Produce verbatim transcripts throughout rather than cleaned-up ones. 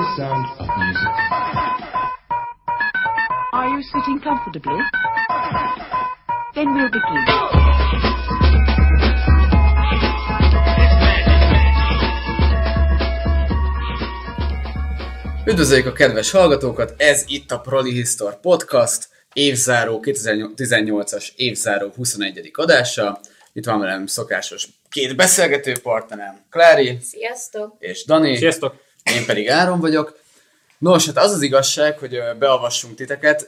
the sound of music. Are you sitting comfortably? Then we'll begin. Üdvözöljük a kedves hallgatókat, ez itt a Prolihistor Podcast, évzáró kétezer-tizennyolcas évzáró huszonegyedik adása. Itt van velem szokásos két beszélgető partnerem, Klári. Sziasztok! És Dani. Sziasztok! Én pedig Áron vagyok. Nos, hát az az igazság, hogy beavassunk titeket.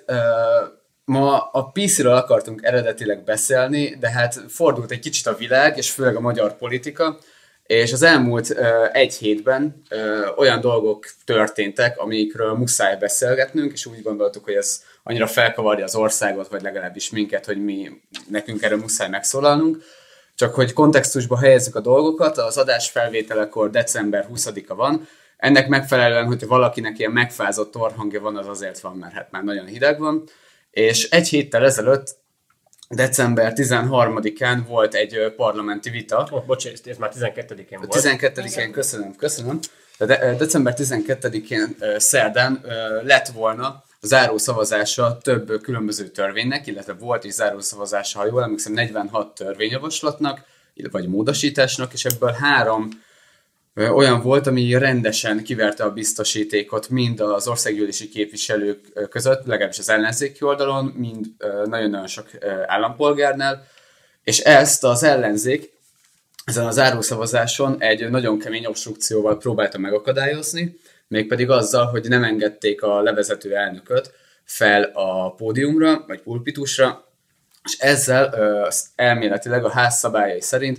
Ma a pé céről akartunk eredetileg beszélni, de hát fordult egy kicsit a világ, és főleg a magyar politika, és az elmúlt uh, egy hétben uh, olyan dolgok történtek, amikről muszáj beszélgetnünk, és úgy gondoltuk, hogy ez annyira felkavarja az országot, vagy legalábbis minket, hogy mi nekünk erről muszáj megszólalnunk. Csak hogy kontextusba helyezzük a dolgokat, az adás felvételekor december huszadika van. Ennek megfelelően, hogyha valakinek ilyen megfázott torhangja van, az azért van, mert hát már nagyon hideg van. És egy héttel ezelőtt, december tizenharmadikán volt egy parlamenti vita. Oh, bocsánat, ez már tizenkettedikén volt. tizenkettedikén, köszönöm, köszönöm. De, de december tizenkettedikén szerdán lett volna a zárószavazása több különböző törvénynek, illetve volt is zárószavazása, ha jól emlékszem, negyvenhat törvényjavaslatnak, vagy módosításnak, és ebből három olyan volt, ami rendesen kiverte a biztosítékot mind az országgyűlési képviselők között, legalábbis az ellenzéki oldalon, mind nagyon-nagyon sok állampolgárnál, és ezt az ellenzék ezen a zárószavazáson egy nagyon kemény obstrukcióval próbálta megakadályozni, mégpedig azzal, hogy nem engedték a levezető elnököt fel a pódiumra, vagy pulpitusra, és ezzel elméletileg a ház szabályai szerint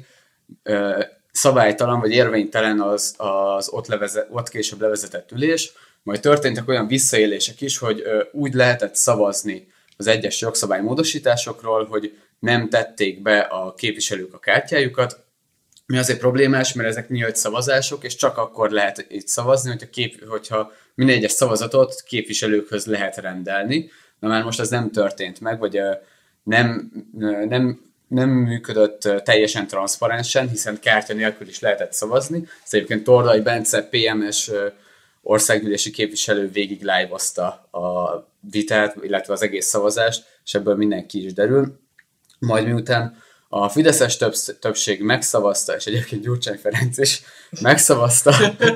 szabálytalan vagy érvénytelen az, az ott, leveze, ott később levezetett ülés, majd történtek olyan visszaélések is, hogy ö, úgy lehetett szavazni az egyes jogszabálymódosításokról, hogy nem tették be a képviselők a kártyájukat, mi azért problémás, mert ezek nyílt szavazások, és csak akkor lehet itt szavazni, hogyha, kép, hogyha minden egyes szavazatot képviselőkhöz lehet rendelni. Na már most ez nem történt meg, vagy ö, nem, ö, nem nem működött teljesen transzparensen, hiszen kártya nélkül is lehetett szavazni. Ezt egyébként Tordai Bence, pé em es országgyűlési képviselő végig live-ozta a vitát, illetve az egész szavazást, és ebből mindenki is derül. Majd miután a fideszes többsz- többség megszavazta, és egyébként Gyurcsány Ferenc is megszavazta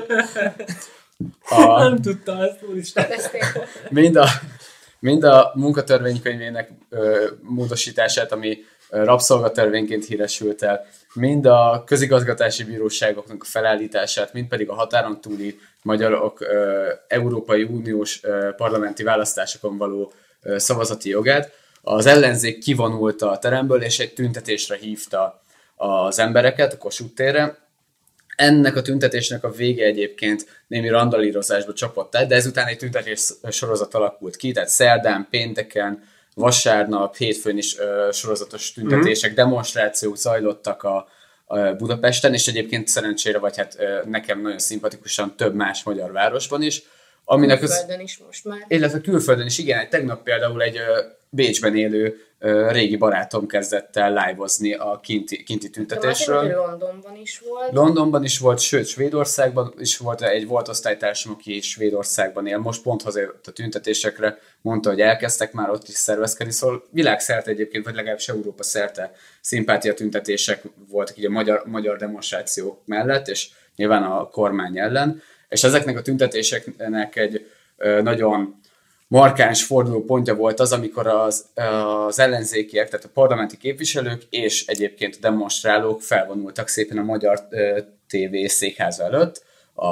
a... Nem tudtam ezt, úristen. mind a, mind a munkatörvénykönyvének ö, módosítását, ami rabszolgatörvényként híresült el, mind a közigazgatási bíróságoknak a felállítását, mind pedig a határon túli magyarok ö, Európai Uniós ö, parlamenti választásokon való ö, szavazati jogát. Az ellenzék kivonult a teremből, és egy tüntetésre hívta az embereket a Kossuth térre. Ennek a tüntetésnek a vége egyébként némi randalírozásba csapott el, de ezután egy tüntetés sorozat alakult ki, tehát szerdán, pénteken, vasárnap, hétfőn is ö, sorozatos tüntetések, mm. demonstrációk zajlottak a, a Budapesten, és egyébként szerencsére, vagy hát ö, nekem nagyon szimpatikusan több más magyar városban is. Aminek külföldön is most már. Illetve külföldön is, igen, tegnap például egy ö, Bécsben élő ö, régi barátom kezdett el live-ozni a kinti, kinti tüntetésről. De Londonban is volt. Londonban is volt, sőt Svédországban is volt egy volt osztálytársam, aki Svédországban él. Most pont hazajött a tüntetésekre, mondta, hogy elkezdtek már ott is szervezkedni. Szóval világszerte egyébként, vagy legalábbis Európa szerte szimpátia tüntetések voltak így a magyar, magyar demonstrációk mellett, és nyilván a kormány ellen. És ezeknek a tüntetéseknek egy ö, nagyon markáns fordulópontja volt az, amikor az, az ellenzékiek, tehát a parlamenti képviselők és egyébként a demonstrálók felvonultak szépen a Magyar té vé székháza előtt, a,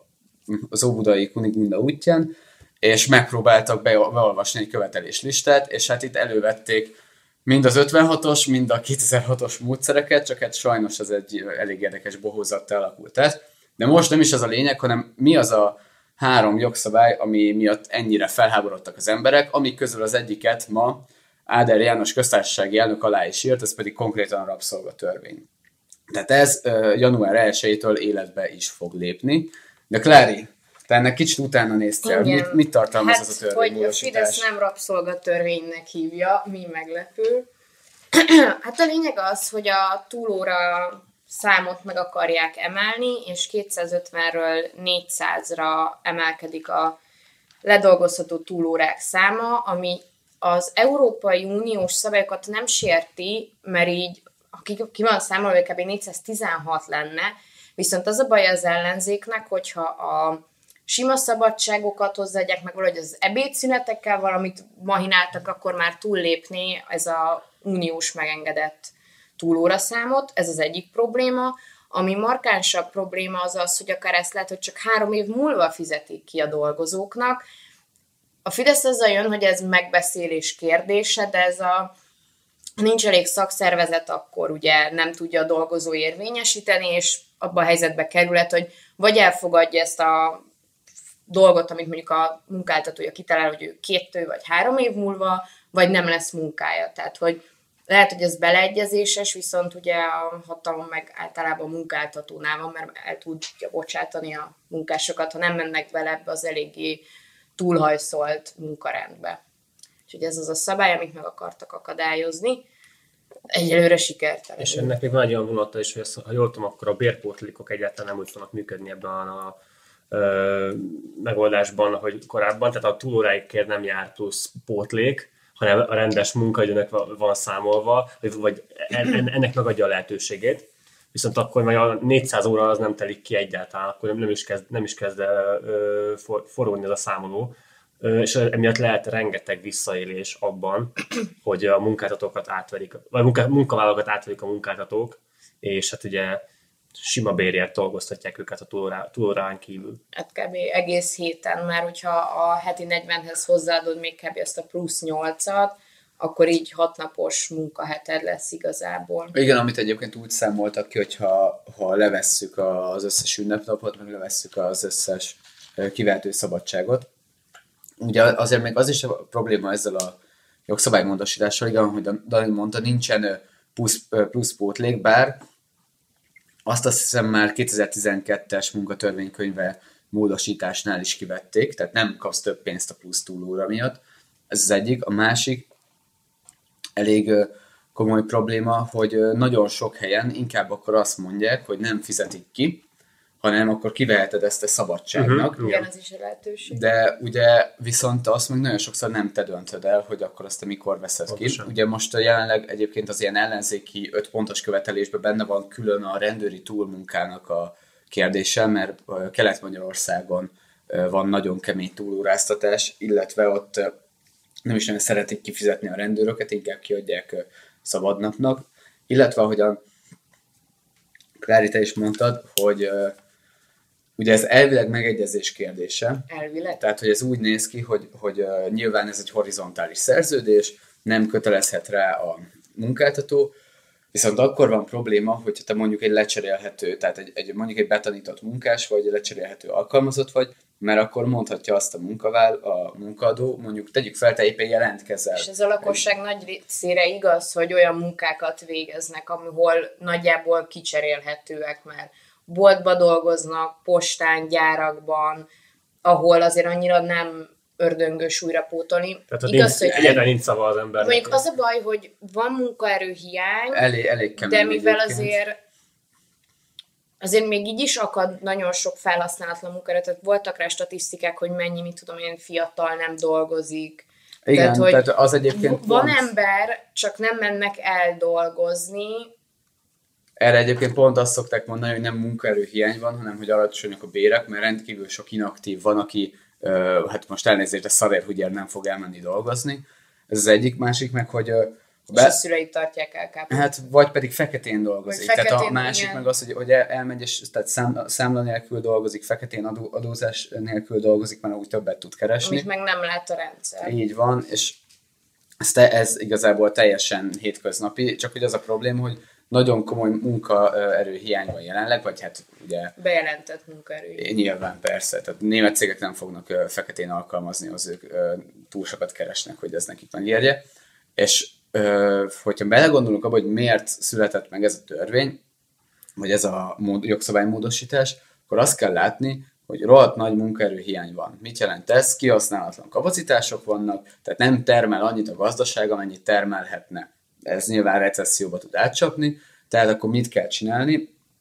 az óbudai Kunigunda útján, és megpróbáltak be, beolvasni egy követeléslistát, és hát itt elővették mind az ötvenhatos, mind a kétezer-hatos módszereket, csak hát sajnos ez egy elég érdekes bohózattal alakult át. De most nem is az a lényeg, hanem mi az a három jogszabály, ami miatt ennyire felháborodtak az emberek, amik közül az egyiket ma Áder János köztársasági elnök alá is írt, ez pedig konkrétan a rabszolgatörvény. Tehát ez uh, január elsejétől életbe is fog lépni. De Klári, te ennek kicsit utána néztél, mit, mit tartalmaz hát, ez a törvénymódosítás? Hogy a Fidesz nem rabszolgatörvénynek hívja, mi meglepő. Hát a lényeg az, hogy a túlóra számot meg akarják emelni, és kétszázötvenről négyszázra emelkedik a ledolgozható túlórák száma, ami az Európai Uniós szabályokat nem sérti, mert így, ha ki, ki van számolva, hogy kb. négyszáztizenhat lenne, viszont az a baj az ellenzéknek, hogyha a sima szabadságokat hozzáadják, meg valahogy az ebédszünetekkel valamit mahináltak, akkor már túllépné ez a uniós megengedett túlóraszámot, ez az egyik probléma. Ami markánsabb probléma az az, hogy akár ezt lehet, hogy csak három év múlva fizetik ki a dolgozóknak. A Fidesz azzal jön, hogy ez megbeszélés kérdése, de ez a nincs elég szakszervezet, akkor ugye nem tudja a dolgozó érvényesíteni, és abban a helyzetbe kerülhet, hogy vagy elfogadja ezt a dolgot, amit mondjuk a munkáltatója kitalál, hogy ő két vagy három év múlva, vagy nem lesz munkája. Tehát, hogy lehet, hogy ez beleegyezéses, viszont ugye a hatalom meg általában a munkáltatónál van, mert el tudja bocsátani a munkásokat, ha nem mennek bele ebbe az eléggé túlhajszolt munkarendbe. Úgyhogy ez az a szabály, amit meg akartak akadályozni. Egyelőre sikertelen. És ennek még van egy olyan vonata is, hogy ezt, ha jól tudom, akkor a bérpótlékok egyáltalán nem úgy fognak működni ebben a, a ö, megoldásban, ahogy korábban. Tehát a túlóráikért nem jár plusz pótlék, hanem a rendes munkaidőnek van számolva, vagy ennek megadja a lehetőségét. Viszont akkor majd a négyszáz óra az nem telik ki egyáltalán, akkor nem is kezd, nem is kezd ö, for, forogni ez a számoló. Ö, és emiatt lehet rengeteg visszaélés abban, hogy a munkáltatókat átverik, vagy munka, munkavállalókat átverik a munkáltatók, és hát ugye sima bérért dolgoztatják őket a túlórá, túlórán kívül. Hát kb. Egész héten, már hogyha a heti negyvenhez hozzáadod még kb. Ezt a plusz nyolcat, akkor így hatnapos munkaheted lesz igazából. Igen, amit egyébként úgy számoltak ki, hogyha ha levesszük az összes ünnepnapot, meg levesszük az összes kivehető szabadságot. Ugye azért még az is a probléma ezzel a jogszabálymódosítással, igen, ahogy Dani mondta, nincsen plusz, plusz pótlék, bár azt azt hiszem már kétezer-tizenkettes munkatörvénykönyve módosításnál is kivették, tehát nem kapsz több pénzt a plusz túlóra miatt. Ez az egyik. A másik elég komoly probléma, hogy nagyon sok helyen inkább akkor azt mondják, hogy nem fizetik ki, hanem akkor kiveheted ezt a szabadságnak. Uh-huh. Igen, ez is a lehetőség. De ugye viszont azt meg nagyon sokszor nem te döntöd el, hogy akkor azt te mikor veszed ki. Ugye most jelenleg egyébként az ilyen ellenzéki öt pontos követelésben benne van külön a rendőri túlmunkának a kérdése, mert Kelet-Magyarországon van nagyon kemény túlóráztatás, illetve ott nem is nagyon szeretik kifizetni a rendőröket, inkább kiadják szabadnapnak. Illetve ahogyan Klári, te is mondtad, hogy ugye ez elvileg megegyezés kérdése. Elvileg? Tehát, hogy ez úgy néz ki, hogy, hogy uh, nyilván ez egy horizontális szerződés, nem kötelezhet rá a munkáltató, viszont akkor van probléma, hogyha te mondjuk egy lecserélhető, tehát egy, egy, mondjuk egy betanított munkás vagy, egy lecserélhető alkalmazott vagy, mert akkor mondhatja azt a munkavál, a munkaadó, mondjuk tegyük fel, te éppen jelentkezel. És ez a lakosság nagy részére igaz, hogy olyan munkákat végeznek, ahol nagyjából kicserélhetőek, mert boltba dolgoznak, postán, gyárakban, ahol azért annyira nem ördöngös újra pótolni. Tehát a igaz, nincs, hogy egyáltalán nincs szava az embernek. mondjuk az a baj, hogy van munkaerőhiány, elég, elég kemény, de mivel egyébként. azért azért még így is akad nagyon sok felhasználatlan munkaerő, tehát voltak rá statisztikák, hogy mennyi, mit tudom én, fiatal nem dolgozik. Igen, tehát, hogy tehát az egyébként van pont, ember, csak nem mennek el dolgozni. erre egyébként pont azt szokták mondani, hogy nem munkaerőhiány van, hanem hogy alacsonyak a bérek, mert rendkívül sok inaktív van, aki uh, hát most elnézést, de szarérhugyér nem fog elmenni dolgozni. Ez az egyik, másik meg, hogy uh, Be... És a szüleit tartják el kápolni. Hát, vagy pedig feketén dolgozik. Feketén, tehát a másik igen. meg az, hogy, hogy el, elmegy, és tehát szám, számla nélkül dolgozik, feketén adó, adózás nélkül dolgozik, mert úgy többet tud keresni. Amit meg nem lát a rendszer. Így van, és ez, te, ez igazából teljesen hétköznapi, csak hogy az a probléma, hogy nagyon komoly munkaerőhiány van jelenleg, vagy hát ugye... Bejelentett munkaerő. Nyilván persze, tehát német cégek nem fognak uh, feketén alkalmazni, az ők uh, túl sokat keresnek, hogy ez nekik megérje. És uh, hogyha belegondolunk abba, hogy miért született meg ez a törvény, vagy ez a mód, jogszabálymódosítás, akkor azt kell látni, hogy rohadt nagy munkaerőhiány van. Mit jelent ez? Kihasználatlan kapacitások vannak, tehát nem termel annyit a gazdaság, amennyit termelhetne. Ez nyilván recesszióba tud átcsapni, tehát akkor mit kell csinálni?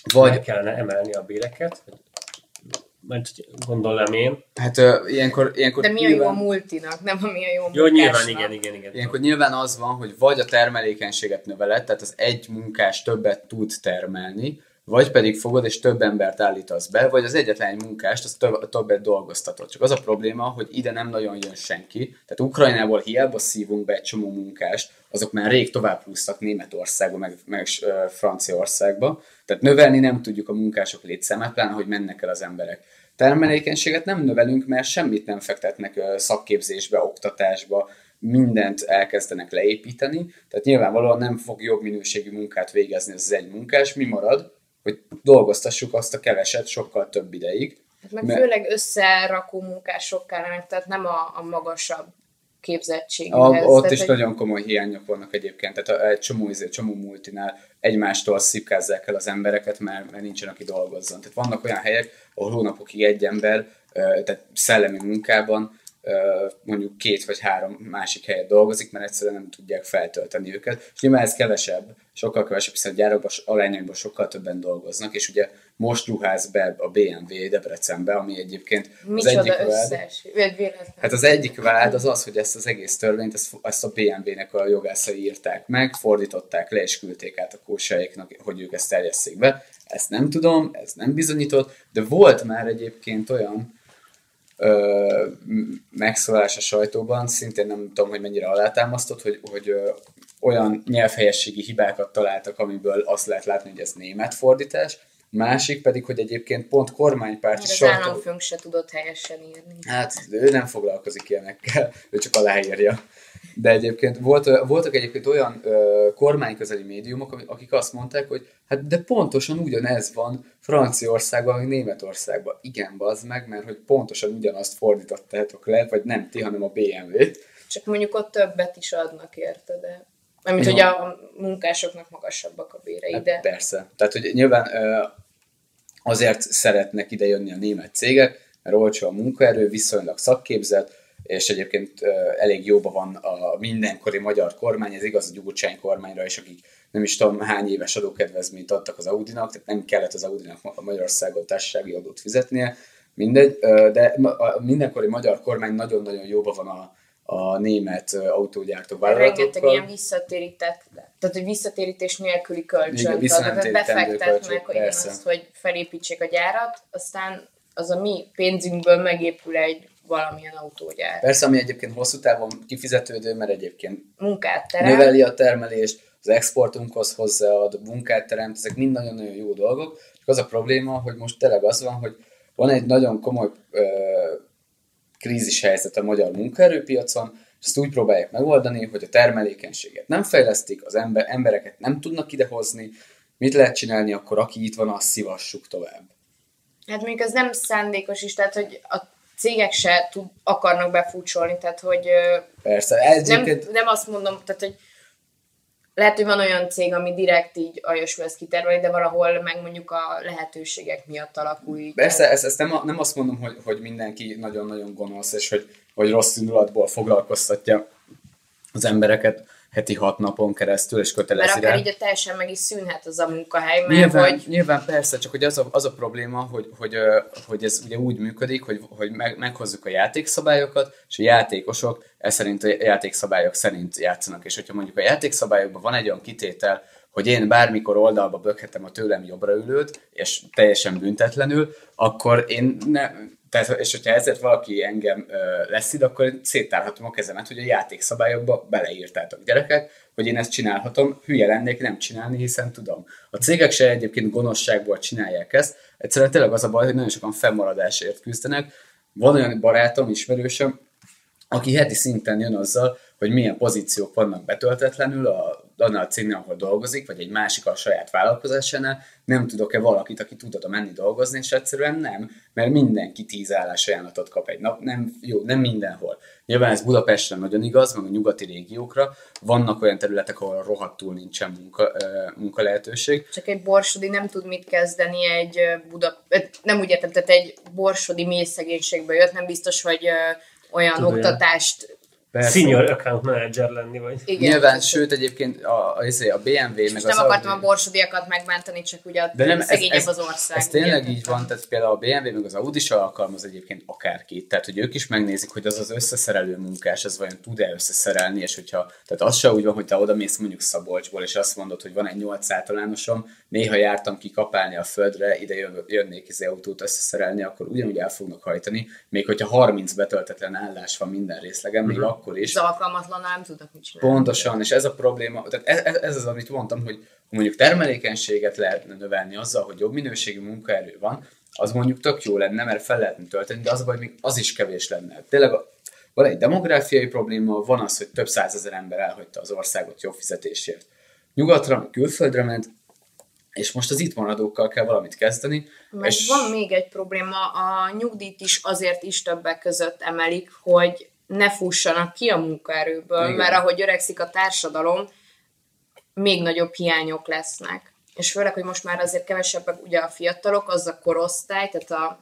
Vagy meg kellene emelni a béreket, mert gondolom én. Hát uh, ilyenkor, ilyenkor de mi a nyilván... jó a multinak, nem a mi a jó munkásnak. Jó, nyilván, igen, igen, igen. Ilyenkor nyilván az van, hogy vagy a termelékenységet növeled, tehát az egy munkás többet tud termelni, vagy pedig fogod és több embert állítasz be, vagy az egyetlen egy munkást, az több, többet dolgoztatod. Csak az a probléma, hogy ide nem nagyon jön senki. Tehát Ukrajnából hiába szívunk be egy csomó munkást, azok már rég tovább húztak Németországba, meg, meg uh, Franciaországba. Tehát növelni nem tudjuk a munkások létszámát, pláne, hogy mennek el az emberek. Termelékenységet nem növelünk, mert semmit nem fektetnek uh, szakképzésbe, oktatásba, mindent elkezdenek leépíteni. Tehát nyilvánvalóan nem fog jobb minőségű munkát végezni az egy munkás. Mi marad? Hogy dolgoztassuk azt a keveset sokkal több ideig. Hát meg mert... főleg összerakó munkások kellene, tehát nem a, a magasabb képzettséghez. Ott tehát is egy... nagyon komoly hiányok vannak egyébként, tehát egy csomó, egy csomó multinál egymástól szipkázzák el az embereket, mert, mert nincsen, aki dolgozzon. Tehát vannak olyan helyek, ahol hónapokig egy ember, tehát szellemi munkában mondjuk két vagy három másik helyet dolgozik, mert egyszerűen nem tudják feltölteni őket. És nyilván ez kevesebb, sokkal kevesebb, hiszen a gyárakban, arányaiban sokkal többen dolgoznak, és ugye most ruház be a bé em vé Debrecenbe, ami egyébként az egyik vád. Hát az egyik vád az az, hogy ezt az egész törvényt, ezt, ezt a bé em vé-nek a jogászai írták meg, fordították le, és küldték át a kósaiknak, hogy ők ezt terjesszék be. Ezt nem tudom, ez nem bizonyított, de volt már egyébként olyan Ö, megszólás a sajtóban, szintén nem tudom, hogy mennyire alátámasztott, hogy, hogy ö, olyan nyelvhelyességi hibákat találtak, amiből azt lehet látni, hogy ez német fordítás, másik pedig, hogy egyébként pont kormánypárti sajtó... Az államfőnk se tudott helyesen írni. Hát ő nem foglalkozik ilyenekkel, ő csak aláírja. De egyébként volt, voltak egyébként olyan ö, kormányközeli médiumok, akik azt mondták, hogy hát de pontosan ugyanez van Franciaországban, vagy Németországban. Igen, bazd meg, mert hogy pontosan ugyanazt fordítottátok le, vagy nem ti, hanem a bé em vé. Csak mondjuk ott többet is adnak érte, de... Amit, hogy a munkásoknak magasabbak a bérei, hát de... Persze. Tehát, hogy nyilván ö, azért szeretnek ide jönni a német cégek, mert olcsó a munkaerő, viszonylag szakképzett, és egyébként uh, elég jóban van a mindenkori magyar kormány, ez igaz a Gyurcsány kormányra is, akik nem is tudom hány éves adókedvezményt adtak az Audinak, tehát nem kellett az Audinak a Magyarországon társasági adót fizetnie, mindegy, uh, de a mindenkori magyar kormány nagyon-nagyon jóban van a, a német uh, autógyártó vállalatokkal. Rengeteg ilyen visszatérített, tehát hogy visszatérítés nélküli kölcsön, tehát befektetnek azt, hogy felépítsék a gyárat, aztán az a mi pénzünkből megépül egy valamilyen autógyár. Persze, ami egyébként hosszú távon kifizetődő, mert egyébként munkát terem. Növeli a termelést, az exportunkhoz hozzáad, munkát teremt, ezek mind nagyon-nagyon jó dolgok. Csak az a probléma, hogy most tényleg az van, hogy van egy nagyon komoly ö, krízis helyzet a magyar munkaerőpiacon, és ezt úgy próbálják megoldani, hogy a termelékenységet nem fejlesztik, az ember, embereket nem tudnak idehozni. Mit lehet csinálni akkor, aki itt van, azt szívassuk tovább. Hát mondjuk ez nem szándékos is, tehát hogy a cégek se tud, akarnak befúcsolni, tehát hogy persze, nem, nem azt mondom, tehát hogy lehet, hogy van olyan cég, ami direkt így aljasul ezt kiterveli, de valahol meg mondjuk a lehetőségek miatt alakul így. Persze, ezt, ezt nem, nem azt mondom, hogy, hogy mindenki nagyon-nagyon gonosz, és hogy, hogy rossz indulatból foglalkoztatja az embereket heti hat napon keresztül, és kötelezi rá. Mert akár így a teljesen meg is szűnhet az a munkahely, mert nyilván, hogy... Nyilván persze, csak hogy az a, az a probléma, hogy, hogy, hogy ez ugye úgy működik, hogy, hogy meg, meghozzuk a játékszabályokat, és a játékosok ez szerint a játékszabályok szerint játszanak, és hogyha mondjuk a játékszabályokban van egy olyan kitétel, hogy én bármikor oldalba böghetem a tőlem jobbra ülőt, és teljesen büntetlenül, akkor én nem... Tehát, és hogyha ezért valaki engem ö, leszid, akkor én széttárhatom a kezemet, hogy a játékszabályokba beleírtátok gyerekek, hogy én ezt csinálhatom, hülye lennék nem csinálni, hiszen tudom. A cégek se egyébként gonoszságból csinálják ezt, egyszerűen tényleg az a baj, hogy nagyon sokan fennmaradásért küzdenek. Van olyan barátom, ismerősöm, aki heti szinten jön azzal, hogy milyen pozíciók vannak betöltetlenül a, annál a cégnél, ahol dolgozik, vagy egy másik a saját vállalkozásánál, nem tudok-e valakit, aki tud oda menni dolgozni, és egyszerűen nem, mert mindenki tíz állásajánlatot kap egy nap, nem, jó, nem mindenhol. Nyilván ez Budapestre nagyon igaz, meg a nyugati régiókra, vannak olyan területek, ahol rohadtul nincsen munka, munka lehetőség. Csak egy borsodi nem tud mit kezdeni egy Buda... Nem úgy értem, tehát egy borsodi mély szegénységből jött, nem biztos, hogy olyan Tudom. oktatást Senior account manager lenni, vagy... Igen. Nyilván, sőt egyébként a, a, a bé em vé meg és az nem akartam Audi... a borsodiakat megbántani, csak ugye a De nem, szegényebb ez, az ez, ország. ez tényleg ugye? így van, tehát például a bé em vé meg az Audi is alkalmaz egyébként akárkit, tehát hogy ők is megnézik, hogy az az összeszerelő munkás, ez vajon tud-e összeszerelni, és hogyha, tehát az se úgy van, hogy te odamész mondjuk Szabolcsból, és azt mondod, hogy van egy nyolc általánosom, néha jártam ki kapálni a földre, ide jön, jönnék az autót összeszerelni, akkor ugyanúgy el fognak hajtani, még hogyha harminc betöltetlen állás van minden részlegen, még uh-huh. akkor is. Az alkalmatlannal nem tudnak mit csinálni. Pontosan, és ez a probléma, tehát ez, ez az, amit mondtam, hogy mondjuk termelékenységet lehetne növelni azzal, hogy jobb minőségű munkaerő van, az mondjuk tök jó lenne, mert fel lehetne tölteni, de az a baj, még az is kevés lenne. Tényleg van egy demográfiai probléma, van az, hogy több százezer ember elhagyta az országot jobb fizetésért. Nyugatra, külföldre ment, és most az itt maradókkal kell valamit kezdeni. Mert és... van még egy probléma, a nyugdíjt is azért is többek között emelik, hogy ne fussanak ki a munkaerőből, igen. Mert ahogy öregszik a társadalom, még nagyobb hiányok lesznek. És főleg, hogy most már azért kevesebbek ugye a fiatalok, az a korosztály, tehát a,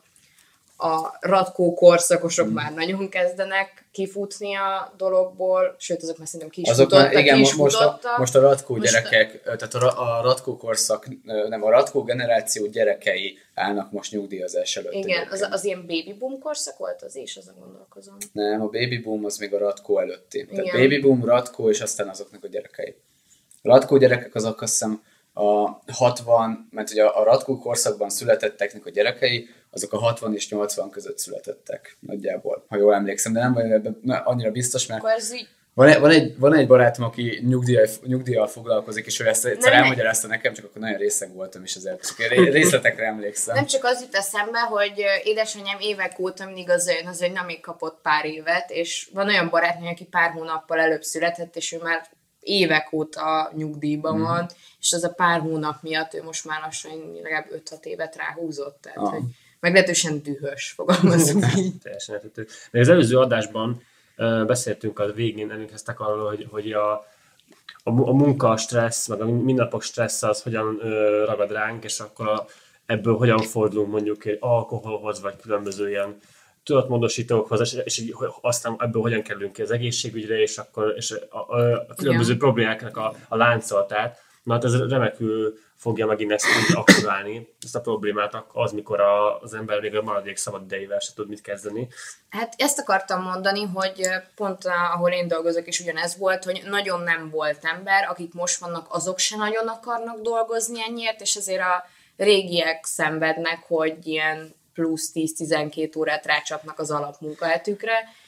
a ratkó korszakosok mm. már nagyon kezdenek kifutni a dologból, sőt, azok már szerintem ki is azok futottak, már, igen, ki is most, a, most a ratkó most gyerekek, a... tehát a, a ratkó korszak, nem, a ratkó generáció gyerekei állnak most nyugdíjazás előtt. Igen, az, az ilyen baby boom korszak volt az is, azon gondolkozom. Nem, a baby boom az még a ratkó előtti. Tehát igen. Baby boom, ratkó, és aztán azoknak a gyerekei. A ratkó gyerekek azok azt hiszem a hatvan, mert ugye a ratkó korszakban születetteknek a gyerekei, azok a hatvan és nyolcvan között születettek nagyjából, ha jól emlékszem, de nem vagyok ebben annyira biztos, mert így... van, egy, van, egy, van egy barátom, aki nyugdíjjal, nyugdíjjal foglalkozik, és ő ezt egyszer nem, elmagyarázta nekem, csak akkor nagyon részeg voltam is ezért, csak részletekre emlékszem. Nem csak az jut eszembe, hogy édesanyám évek óta mindig az jön, az, hogy nem még kapott pár évet, és van olyan barátnő, aki pár hónappal előbb született, és ő már évek óta nyugdíjban mm. van, és az a pár hónap miatt ő most már lassan legalább öt-hat évet ráhúzott, tehát ah. hogy meglehetősen dühös, fogalmazunk így. Teljesen értető. Még az előző adásban uh, beszéltünk a végén, emlékeztek arról, hogy, hogy a, a, a munka stressz, meg a mindennapok stressz az hogyan uh, ragad ránk, és akkor a, ebből hogyan fordulunk mondjuk egy alkoholhoz, vagy különböző ilyen tudatmódosítókhoz, és, és így, aztán ebből hogyan kerülünk ki az egészségügyre, és akkor és a, a, a különböző igen. problémáknak a, a láncolatát. Na hát ez remekül fogja megint ezt aktiválni, ezt a problémát az, mikor a, az ember még a maradék szabad idejével se tud mit kezdeni. Hát ezt akartam mondani, hogy pont ahol én dolgozok is ugyanez volt, hogy nagyon nem volt ember, akik most vannak, azok se nagyon akarnak dolgozni ennyiért, és ezért a régiek szenvednek, hogy ilyen plusz tíz-tizenkét órát rácsapnak az alapmunkahetükre,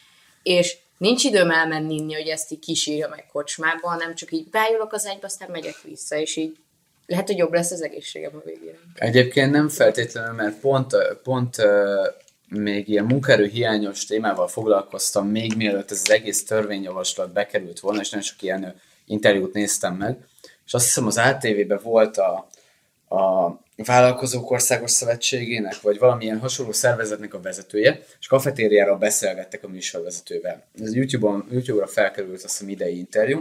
és nincs időm elmenni inni, hogy ezt így kísírja meg kocsmába, hanem csak így beállok az ágyba, aztán megyek vissza, és így lehet, hogy jobb lesz az egészségem a végére. Egyébként nem feltétlenül, mert pont, pont uh, még ilyen munkaerő hiányos témával foglalkoztam, még mielőtt ez az egész törvényjavaslat bekerült volna, és nagyon sok ilyen interjút néztem meg, és azt hiszem az á té vében volt a, a Vállalkozók Országos Szövetségének, vagy valamilyen hasonló szervezetnek a vezetője, és kafetériáról beszélgettek a műsorvezetővel. Ez YouTube-on, YouTube-ra felkerült azt hiszem idei interjú,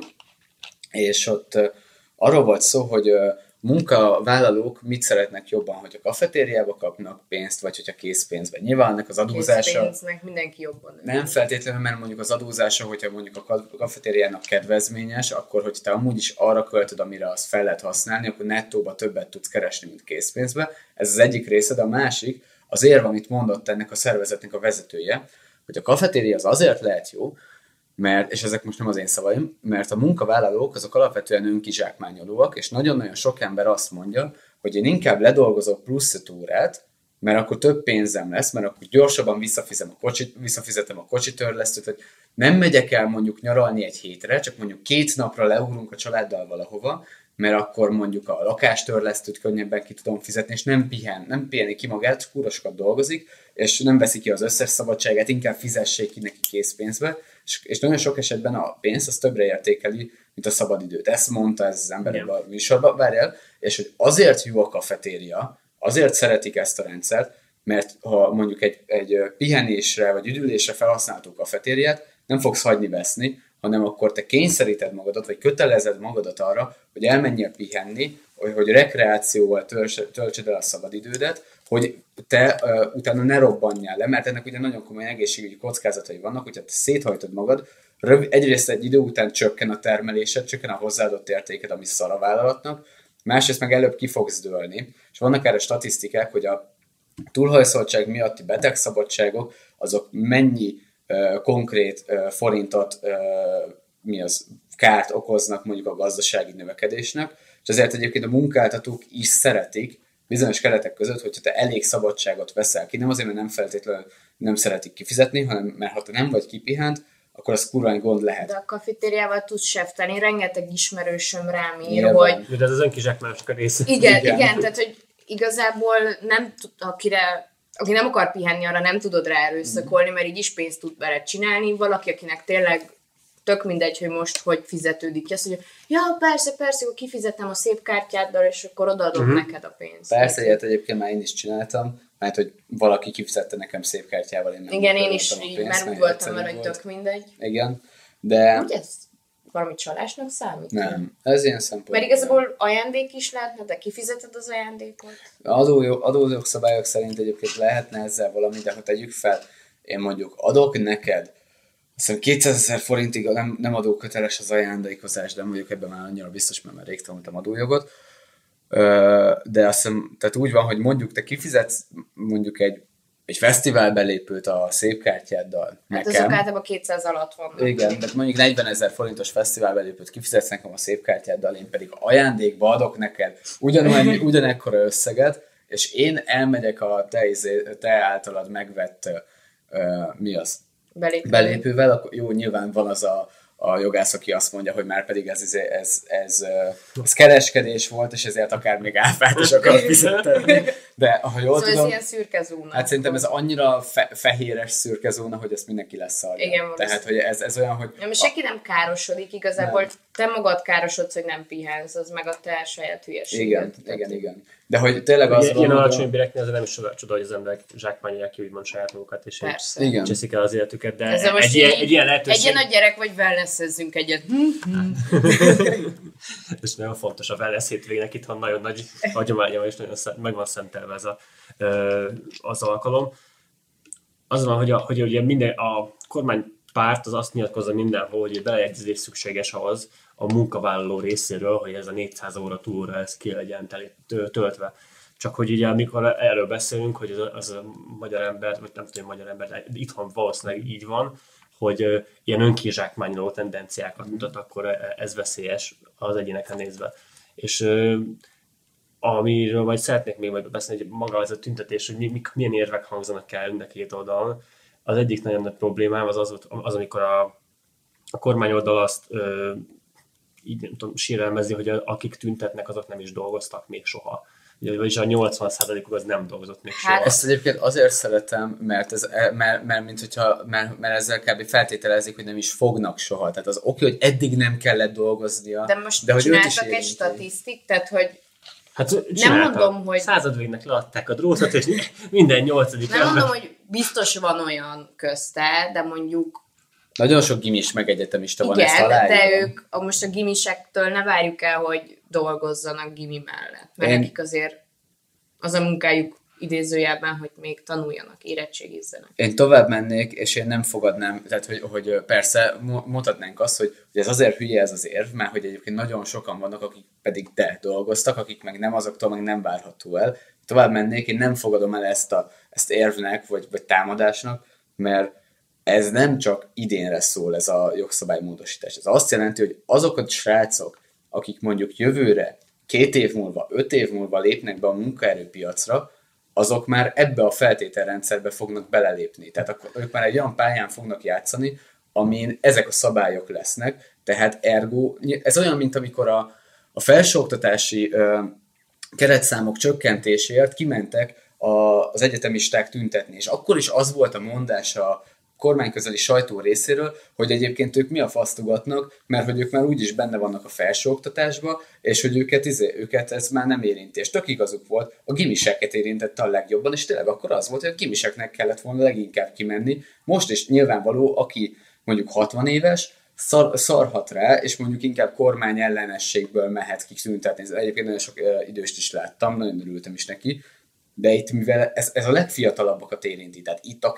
és ott uh, arról volt szó, hogy uh, munkavállalók mit szeretnek jobban, hogy a kafetériába kapnak pénzt, vagy hogyha készpénzben. Nyilván ennek az adózása... Készpénznek mindenki jobban. Nem feltétlenül, mert mondjuk az adózása, hogyha mondjuk a kafetériának kedvezményes, akkor hogy te amúgy is arra költöd, amire azt fel lehet használni, akkor nettóba többet tudsz keresni, mint készpénzbe. Ez az egyik része, de a másik, az érv, amit mondott ennek a szervezetnek a vezetője, hogy a kafetéria az azért lehet jó, mert, és ezek most nem az én szavaim, mert a munkavállalók azok alapvetően önkizsákmányolóak, és nagyon-nagyon sok ember azt mondja, hogy én inkább ledolgozok plusz öt órát, mert akkor több pénzem lesz, mert akkor gyorsabban visszafizem a kocsit, visszafizetem a kocsitörlesztőt, hogy nem megyek el mondjuk nyaralni egy hétre, csak mondjuk két napra leugrunk a családdal valahova, mert akkor mondjuk a lakástörlesztőt könnyebben ki tudom fizetni, és nem pihen, nem piheni ki magát, kúrosokat dolgozik, és nem veszi ki az összes szabadságát, inkább fizessék ki neki készpénzbe, és, és nagyon sok esetben a pénzt az többre értékeli, mint a szabadidőt. Ezt mondta ez az ember ebben a műsorban, várjál, és hogy azért jó a kafetéria, azért szeretik ezt a rendszert, mert ha mondjuk egy, egy pihenésre vagy üdülésre felhasználható kafetériát, nem fogsz hagyni veszni, hanem akkor te kényszeríted magadat, vagy kötelezed magadat arra, hogy elmenjél pihenni, hogy, hogy rekreációval töltsed el a szabadidődet, hogy te uh, utána ne robbanjál le, mert ennek ugye nagyon komoly egészségügyi kockázatai vannak, hogyha te széthajtod magad, rövid, egyrészt egy idő után csökken a termelésed, csökken a hozzáadott értéked, ami szar a vállalatnak, másrészt meg előbb ki fogsz dőlni, és vannak erre statisztikák, hogy a túlhajszoltság miatti betegszabadságok, azok mennyi uh, konkrét uh, forintot, uh, mi az, kárt okoznak mondjuk a gazdasági növekedésnek, és ezért egyébként a munkáltatók is szeretik bizonyos keretek között, hogyha te elég szabadságot veszel ki, nem azért, mert nem feltétlenül nem szeretik kifizetni, hanem mert ha te nem vagy kipihent, akkor az kurva gond lehet. De a kafetériával tudsz seftelni, rengeteg ismerősöm rám ír, Nyilván. hogy... De ez az önkizsákmányosak a rész. Igen, Igen. igen, tehát hogy igazából nem tud, akire, aki nem akar pihenni, arra nem tudod rá erőszakolni, mert így is pénzt tud bele csinálni. Valaki, akinek tényleg tök mindegy, hogy most hogy fizetődik ki, azt mondja, ja, persze, persze, akkor kifizetem a szép kártyáddal, és akkor odaadom uh-huh. neked a pénzt. Persze, ilyet egyébként már én is csináltam, mert hogy valaki kifizette nekem szép kártyával, én nem igen, én is a így, pénzt, mert úgy meg voltam vele, egyszerű hogy volt. tök mindegy. Igen, de Hogy ez valami csalásnak számít? nem, ez ilyen szempont. Mert igazából ajándék is lehetne, de kifizeted az ajándékot? Adó, adójogszabályok szerint egyébként lehetne ezzel valami, de ha tegyük fel, én mondjuk adok neked, azt hiszem kétszázezer forintig nem, nem adóköteles az ajándékozás, de mondjuk ebben már annyira biztos, mert már rég tanultam adójogot. De azt hiszem, tehát úgy van, hogy mondjuk te kifizetsz mondjuk egy, egy fesztivál belépőt a szép kártyáddal Hát nekem. azok általában kétszáz alatt vannak. Igen, de mondjuk negyvenezer forintos fesztivál belépőt kifizetsz nekem a szép kártyáddal, én pedig ajándékba adok neked ugyanolyan, ugyanekkora összeget, és én elmegyek a te, te általad megvett uh, mi az? Belépő. belépővel, akkor jó, nyilván van az a, a jogász, aki azt mondja, hogy már pedig ez, ez, ez, ez, ez kereskedés volt, és ezért akár még áfát is akar fizetni. De ha jól szóval tudom, ez ilyen szürke zóna. hát szerintem ez annyira fe, fehéres szürke zóna, hogy ezt mindenki leszarja. Igen, Tehát, hogy ez, ez olyan, hogy... Ja, senki nem károsodik, igazából Nem. te magad károsodsz, hogy nem pihensz, az meg a te saját hülyeséged. Igen, igen, igen. De hogy tényleg az Ilyen, ilyen van, alacsony hogy- béreknél azért nem is csoda, csoda, hogy az emberek zsákmányolják ki, úgymond saját magukat, és így Persze. Igen. cseszik el az életüket, de Ezzel most egy, ilyen, így- egy ilyen lehetőség, Egy ilyen nagy gyerek vagy, wellnessezzünk egyet. Hm? és nagyon fontos a wellness hétvégének, itthon nagyon nagy hagyománya, és nagyon szent, meg van szentelve ez a, ö, az alkalom. Az van, hogy, a, hogy ugye minden, a kormánypárt az azt nyilatkozza mindenhol, hogy egy beleegyezés szükséges ahhoz a munkavállaló részéről, hogy ez a négyszáz óra túlóra ez ki legyen teli- töltve. Csak hogy ugye amikor erről beszélünk, hogy az a, az a magyar ember, vagy nem tudom, magyar ember, de itthon valószínűleg így van, hogy ö, ilyen önkizsákmányoló tendenciákat mutat, akkor ez veszélyes az egyénekre nézve. És ö, amiről majd szeretnék még majd beszélni, hogy maga ez a tüntetés, hogy mi, mi, milyen érvek hangzanak el mind a két oldalon. Az egyik nagyon nagy problémám az, az, az amikor a, a kormány oldal azt ö, így nem tudom, sérelmezi, hogy a, akik tüntetnek, azok nem is dolgoztak még soha. Ugye, vagyis a nyolcvan százalékuk az nem dolgozott még soha. Hát, Ezt egyébként azért szeretem, mert, ez, mert, mert, mint hogyha, mert, mert ezzel kb. Feltételezik, hogy nem is fognak soha. Tehát az oké, hogy eddig nem kellett dolgoznia, de most de hogy őt is csináltak egy érinti. statisztik, tehát hogy Hát csináltam. mondom, hogy- Századvégnek leadták a drótot, és minden nyolcadik nem ember... mondom, hogy biztos van olyan közte, de mondjuk Nagyon sok gimis meg egyetemista van, ezt igen, de aláírom. ők a, most a gimisektől ne várjuk el, hogy dolgozzanak gimi mellett. Mert Én- nekik azért az a munkájuk idézőjelben, hogy még tanuljanak, érettségizzenek. Én tovább mennék, és én nem fogadnám, tehát hogy, hogy persze mo- mutatnánk azt, hogy, hogy ez azért hülye ez az érv, mert hogy egyébként nagyon sokan vannak, akik pedig de dolgoztak, akik meg nem, azoktól meg nem várható el. Tovább mennék, én nem fogadom el ezt, a, ezt érvnek, vagy, vagy támadásnak, mert ez nem csak idénre szól ez a jogszabálymódosítás. Ez azt jelenti, hogy azok a srácok, akik mondjuk jövőre, két év múlva, öt év múlva lépnek be a munkaerőpiacra, azok már ebbe a feltételrendszerbe fognak belelépni. Tehát akkor ők már egy olyan pályán fognak játszani, amin ezek a szabályok lesznek. Tehát ergo, ez olyan, mint amikor a, a felsőoktatási ö, keretszámok csökkentésért kimentek a, az egyetemisták tüntetni. És akkor is az volt a mondás a kormányközeli sajtó részéről, hogy egyébként ők mi a fasztugatnak, mert hogy ők már úgyis benne vannak a felsőoktatásba, és hogy őket, izé, őket ez már nem érinti. És tök igazuk volt, a gimiseket érintette a legjobban, és tényleg akkor az volt, hogy a gimiseknek kellett volna leginkább kimenni. Most is nyilvánvaló, aki mondjuk hatvan éves, szar, szarhat rá, és mondjuk inkább kormány ellenességből mehet ki tüntetni. Egyébként nagyon sok uh, időst is láttam, nagyon örültem is neki, de itt mivel ez, ez a legfiatalabbakat érinti, tehát itt akár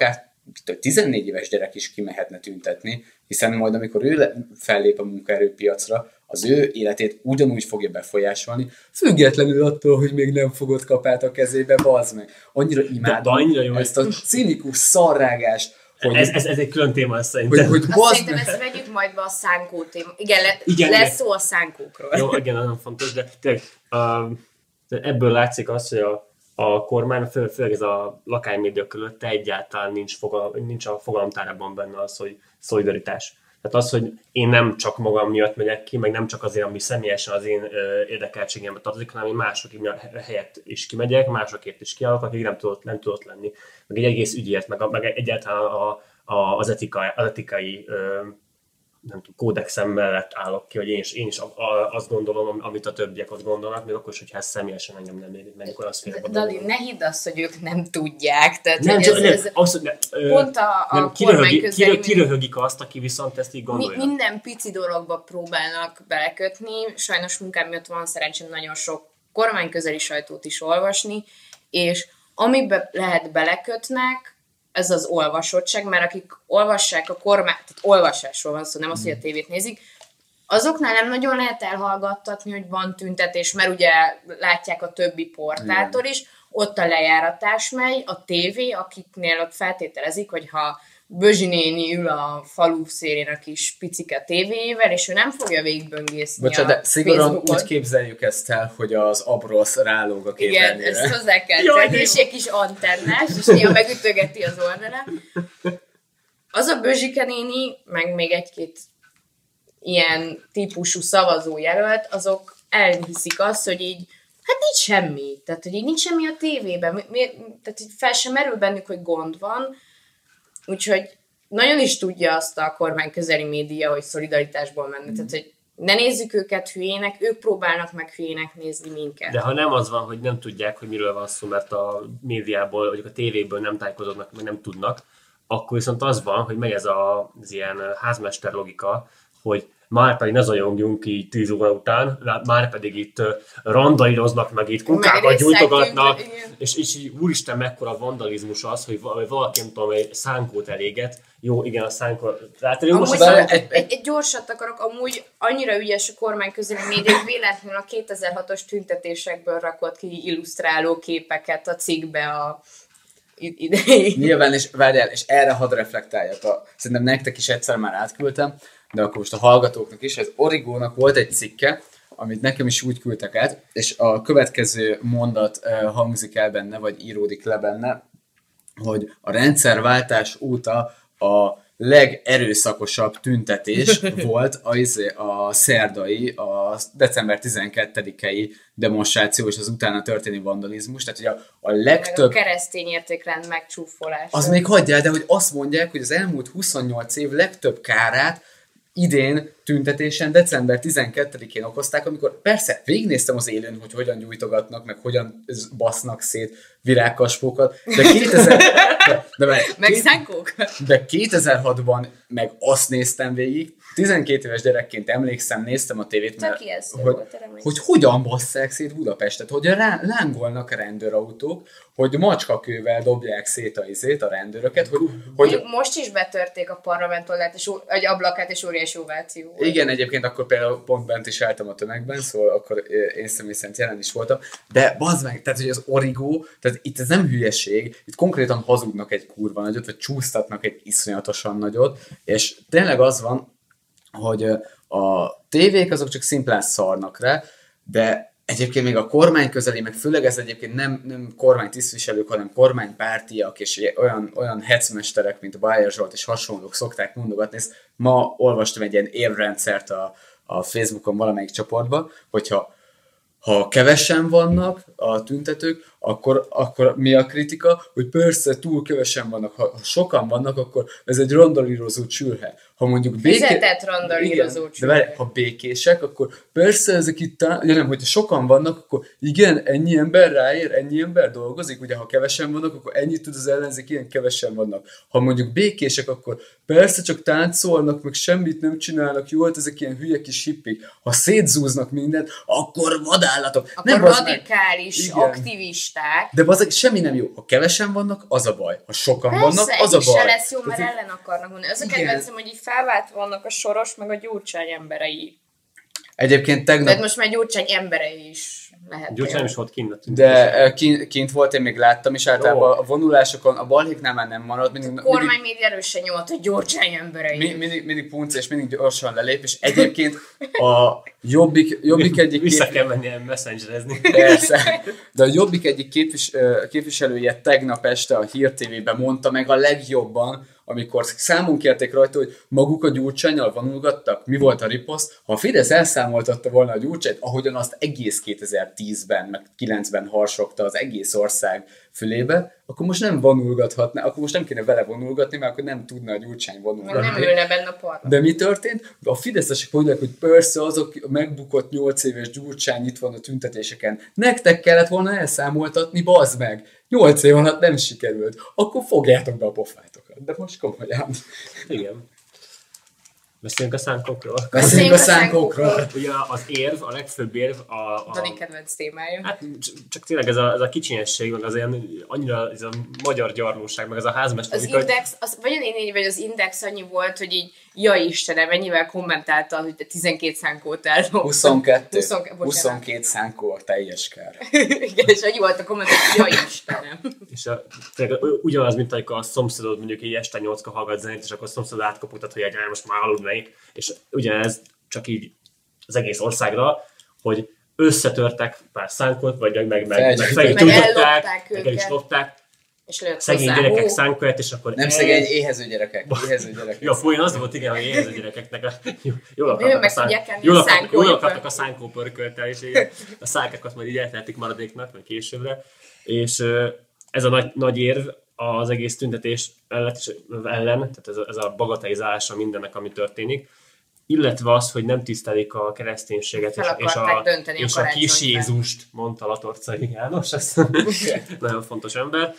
tizennégy éves gyerek is kimehetne tüntetni, hiszen majd amikor ő fellép a munkaerőpiacra, az ő életét ugyanúgy fogja befolyásolni, függetlenül attól, hogy még nem fogott kapát a kezébe, bazd meg. Annyira imádom annyira jó, ezt a cinikus szarrágást, hogy ez, ez, ez egy külön téma lesz szerintem. Hogy, hogy Azt szerintem ezt vegyük majd be a szánkó téma. Igen, le, igen, lesz igen. szó a szánkókról. Jó, igen, nagyon fontos, de tényleg uh, ebből látszik az, hogy a, a kormány, fő, főleg ez a lakánymédia között egyáltalán nincs, fogal, nincs a fogalomtárában benne az, hogy szolidaritás. Tehát az, hogy én nem csak magam miatt megyek ki, meg nem csak azért, ami személyesen az én ö, érdekeltségembe tartozik, hanem én mások helyett is kimegyek, másokért is kiállok, akik nem tudott, nem tudott lenni. Meg egy egész ügyért, meg, a, meg egyáltalán a, a, az, etikai, az etikai ö, nem tudom, kódexem mellett állok ki, hogy én is, én is azt gondolom, amit a többiek azt gondolnak, még akkor is, hogyha ez személyesen engem nem ér, meg akkor azt félre. Dali, ne hidd azt, hogy ők nem tudják. Tehát, nem, ez, nem, ez az, ne, pont a, a nem, kormány közeli... kiröhögik azt, aki viszont ezt így gondolja. Mi, minden pici dologba próbálnak belekötni. Sajnos munkám miatt van szerencsém nagyon sok kormányközeli sajtót is olvasni, és amiben lehet belekötnek, ez az olvasottság, mert akik olvassák a kormány, tehát olvasásról van szó, nem az, hogy a tévét nézik, azoknál nem nagyon lehet elhallgattatni, hogy van tüntetés, mert ugye látják a többi portáltól is, ott a lejáratás megy, a tévé, akiknél ott feltételezik, hogy ha Bözsi néni ül a falu szélén a kis picike tévéjével, és ő nem fogja végigböngészni Bocsánat, de a szigorúan Facebookon. úgy képzeljük ezt el, hogy az abrosz rálóg a képernyőre. Igen, ezt hozzá kell Jaj, tenni, és egy kis antennás, és néha megütögeti az oldalát. Az a Bözsike néni, meg még egy-két ilyen típusú szavazójelölt, azok elhiszik azt, hogy így, hát nincs semmi. Tehát, hogy így nincs semmi a tévében. Mi, mi, tehát, hogy fel sem merül bennük, hogy gond van. Úgyhogy nagyon is tudja azt a kormány közeli média, hogy szolidaritásból mennek. Tehát, hogy ne nézzük őket hülyének, ők próbálnak meg hülyének nézni minket. De ha nem az van, hogy nem tudják, hogy miről van szó, mert a médiából, vagy a tévéből nem tájékozódnak, meg nem tudnak, akkor viszont az van, hogy megy ez a, az ilyen házmester logika, hogy már pedig ne zajongjunk így tíz óra után, már pedig itt randalíroznak, meg itt kukákat gyújtogatnak, és, és így úristen mekkora vandalizmus az, hogy valaki nem tudom, egy szánkót eléget. Jó, igen, a szánkó... Most a szánkó... egy, egy, egy gyorsat akarok, amúgy annyira ügyes a kormány közeli média, hogy véletlenül a kétezer-hatos tüntetésekből rakott ki illusztráló képeket a cikkbe a idején. Nyilván, és várjál, és erre hadd reflektáljak. A, szerintem nektek is egyszer már átküldtem, de akkor most a hallgatóknak is. Ez Origónak volt egy cikke, amit nekem is úgy küldtek át, és a következő mondat uh, hangzik el benne, vagy íródik le benne, hogy a rendszerváltás óta a legerőszakosabb tüntetés volt az a szerdai, a december tizenkettedikei demonstráció és az utána történő vandalizmus. Tehát, hogy a, a legtöbb... Meg a keresztény értékrend megcsúfolása. Az még hagyjál, de hogy azt mondják, hogy az elmúlt huszonnyolc év legtöbb kárát idén tüntetésen december tizenkettedikén okozták, amikor persze végignéztem az élőn, hogy hogyan gyújtogatnak, meg hogyan basznak szét virágkaspókat, de kétezer... De, de, de, meg szánkók. De kétezer-hatban meg azt néztem végig, tizenkét éves gyerekként emlékszem, néztem a tévét, mert, hogy, hogy hogyan basszák szét Budapestet, hogy rá, lángolnak a rendőrautók, hogy macskakővel dobják szét a izét, a rendőröket, hogy... hogy most is betörték a parlament oldalt, és egy ablakát, és óriási ováció volt. Igen, egyébként akkor például pont bent is álltam a tömegben, szóval akkor én személy szerint jelen is voltam, de bazd meg, tehát hogy az Origó, tehát itt ez nem hülyeség, itt konkrétan hazudnak egy kurva nagyot, vagy csúsztatnak egy iszonyatosan nagyot, és tényleg az van, hogy a tévék azok csak szimplán szarnak rá, de egyébként még a kormány közeli, meg főleg ez egyébként nem, nem kormánytisztviselők, hanem kormánypártiak, és olyan, olyan hecmesterek, mint a Bayer Zsolt és hasonlók szokták mondogatni. Ezt ma olvastam egy ilyen érvrendszert a, a Facebookon valamelyik csoportban, hogyha ha kevesen vannak a tüntetők, akkor, akkor mi a kritika? Hogy persze túl kevesen vannak. Ha, ha sokan vannak, akkor ez egy randalírozó csürhe. Ha mondjuk béké... Fizetett randalírozó de várj, ha békések, akkor persze ezek itt, tá... ja nem, hogyha sokan vannak, akkor igen, ennyi ember ráér, ennyi ember dolgozik, ugye ha kevesen vannak, akkor ennyit tud az ellenzék, ilyen kevesen vannak. Ha mondjuk békések, akkor persze csak táncolnak, meg semmit nem csinálnak, jó, hát ezek ilyen hülye kis hippik. Ha szétzúznak mindent, akkor vadállatok. Akkor nem, radikális meg... aktivisták. De bazeg, semmi nem jó. Ha kevesen vannak, az a baj. Ha sokan Persze, vannak, az a baj. se lesz jó, mert Tehát, ellen akarnak mondani. Az a igen. kedvencem, hogy így felvált vannak a Soros, meg a Gyurcsány emberei. Egyébként tegnap... Tehát most már Gyurcsány emberei is lehet. Gyurcsány is volt kint. De eh, kint, kint volt, én még láttam is, általában a vonulásokon, a balhéknál már nem marad. Mindig, a kormány még erősen nyolt, hogy Gyurcsány emberei. Mindig, mindig, mindig punca, és mindig gyorsan lelép, és egyébként a Jobbik, Jobbik egyik... Vissza kép... kell menni ilyen messengerezni. Persze. De a Jobbik egyik képvis, képviselője tegnap este a Hír té vében mondta meg a legjobban, amikor számon kérték rajta, hogy maguk a Gyurcsánnyal vonulgattak, mi volt a riposzt, ha a Fidesz elszámoltatta volna a Gyurcsányt, ahogyan azt egész kétezer-tízben, meg kilencben harsogta az egész ország fülébe, akkor most nem vonulgathatná, akkor most nem kéne vele vonulgatni, mert akkor nem tudna a Gyurcsány vonulgatni. Nem ülne benne a parlament. De mi történt? A fideszesek mondják, hogy persze azok a megbukott nyolc éves Gyurcsány itt van a tüntetéseken. Nektek kellett volna elszámoltatni, bazd meg! nyolc év alatt nem sikerült. Akkor fogjátok be a pofátokat. De most komolyan. Igen. Beszéljünk a szánkokról. Beszéljünk a szánkokról. Ugye az érv, a legfőbb érv a... a Dani kedvenc témája. Hát csak tényleg ez a, ez a kicsinyesség, meg az ilyen annyira ez a magyar gyarlóság, meg ez a házmester. Az Index, az, vagy a négy vagy az Index annyi volt, hogy így, ja Istenem, ennyivel kommentálta, hogy te tizenkét szánkót eldob. huszonkettő. huszonkettő. huszonkettő szánkó, teljes kár. Igen, és annyi volt a komment, hogy ja Istenem. És a, tényleg ugyanaz, mint amikor a szomszédod mondjuk így este nyolckor hallgat zenét, és akkor a szomszédod átkoputat, hogy egyáltalán most már aludnék. És ugyanez csak így az egész országra, hogy összetörtek pár szánkot, vagy meg, meg, meg, meg fel is tudották, meg el is lopták. És lőtt szegény hozzá. gyerekek Ó. szánkóját, és akkor... Nem szegény, éhező gyerekek. Éhező gyerekek. Ja, folyam az volt, igen, hogy éhező gyerekeknek a... Jól Ő akartak a, meg szán... tudják enni jól a akartak, jól szánkójukat. akartak a szánkó pörköltel, és igen, a szánkákat majd így eltehetik maradéknak, vagy későbbre. És ez a nagy, nagy érv az egész tüntetés ellen, tehát ez a, ez a bagatelizálása mindennek, ami történik, illetve az, hogy nem tisztelik a kereszténységet, Fel és, és a, a, és a kis Jézust, mondta Latorcai János, ez nagyon fontos ember.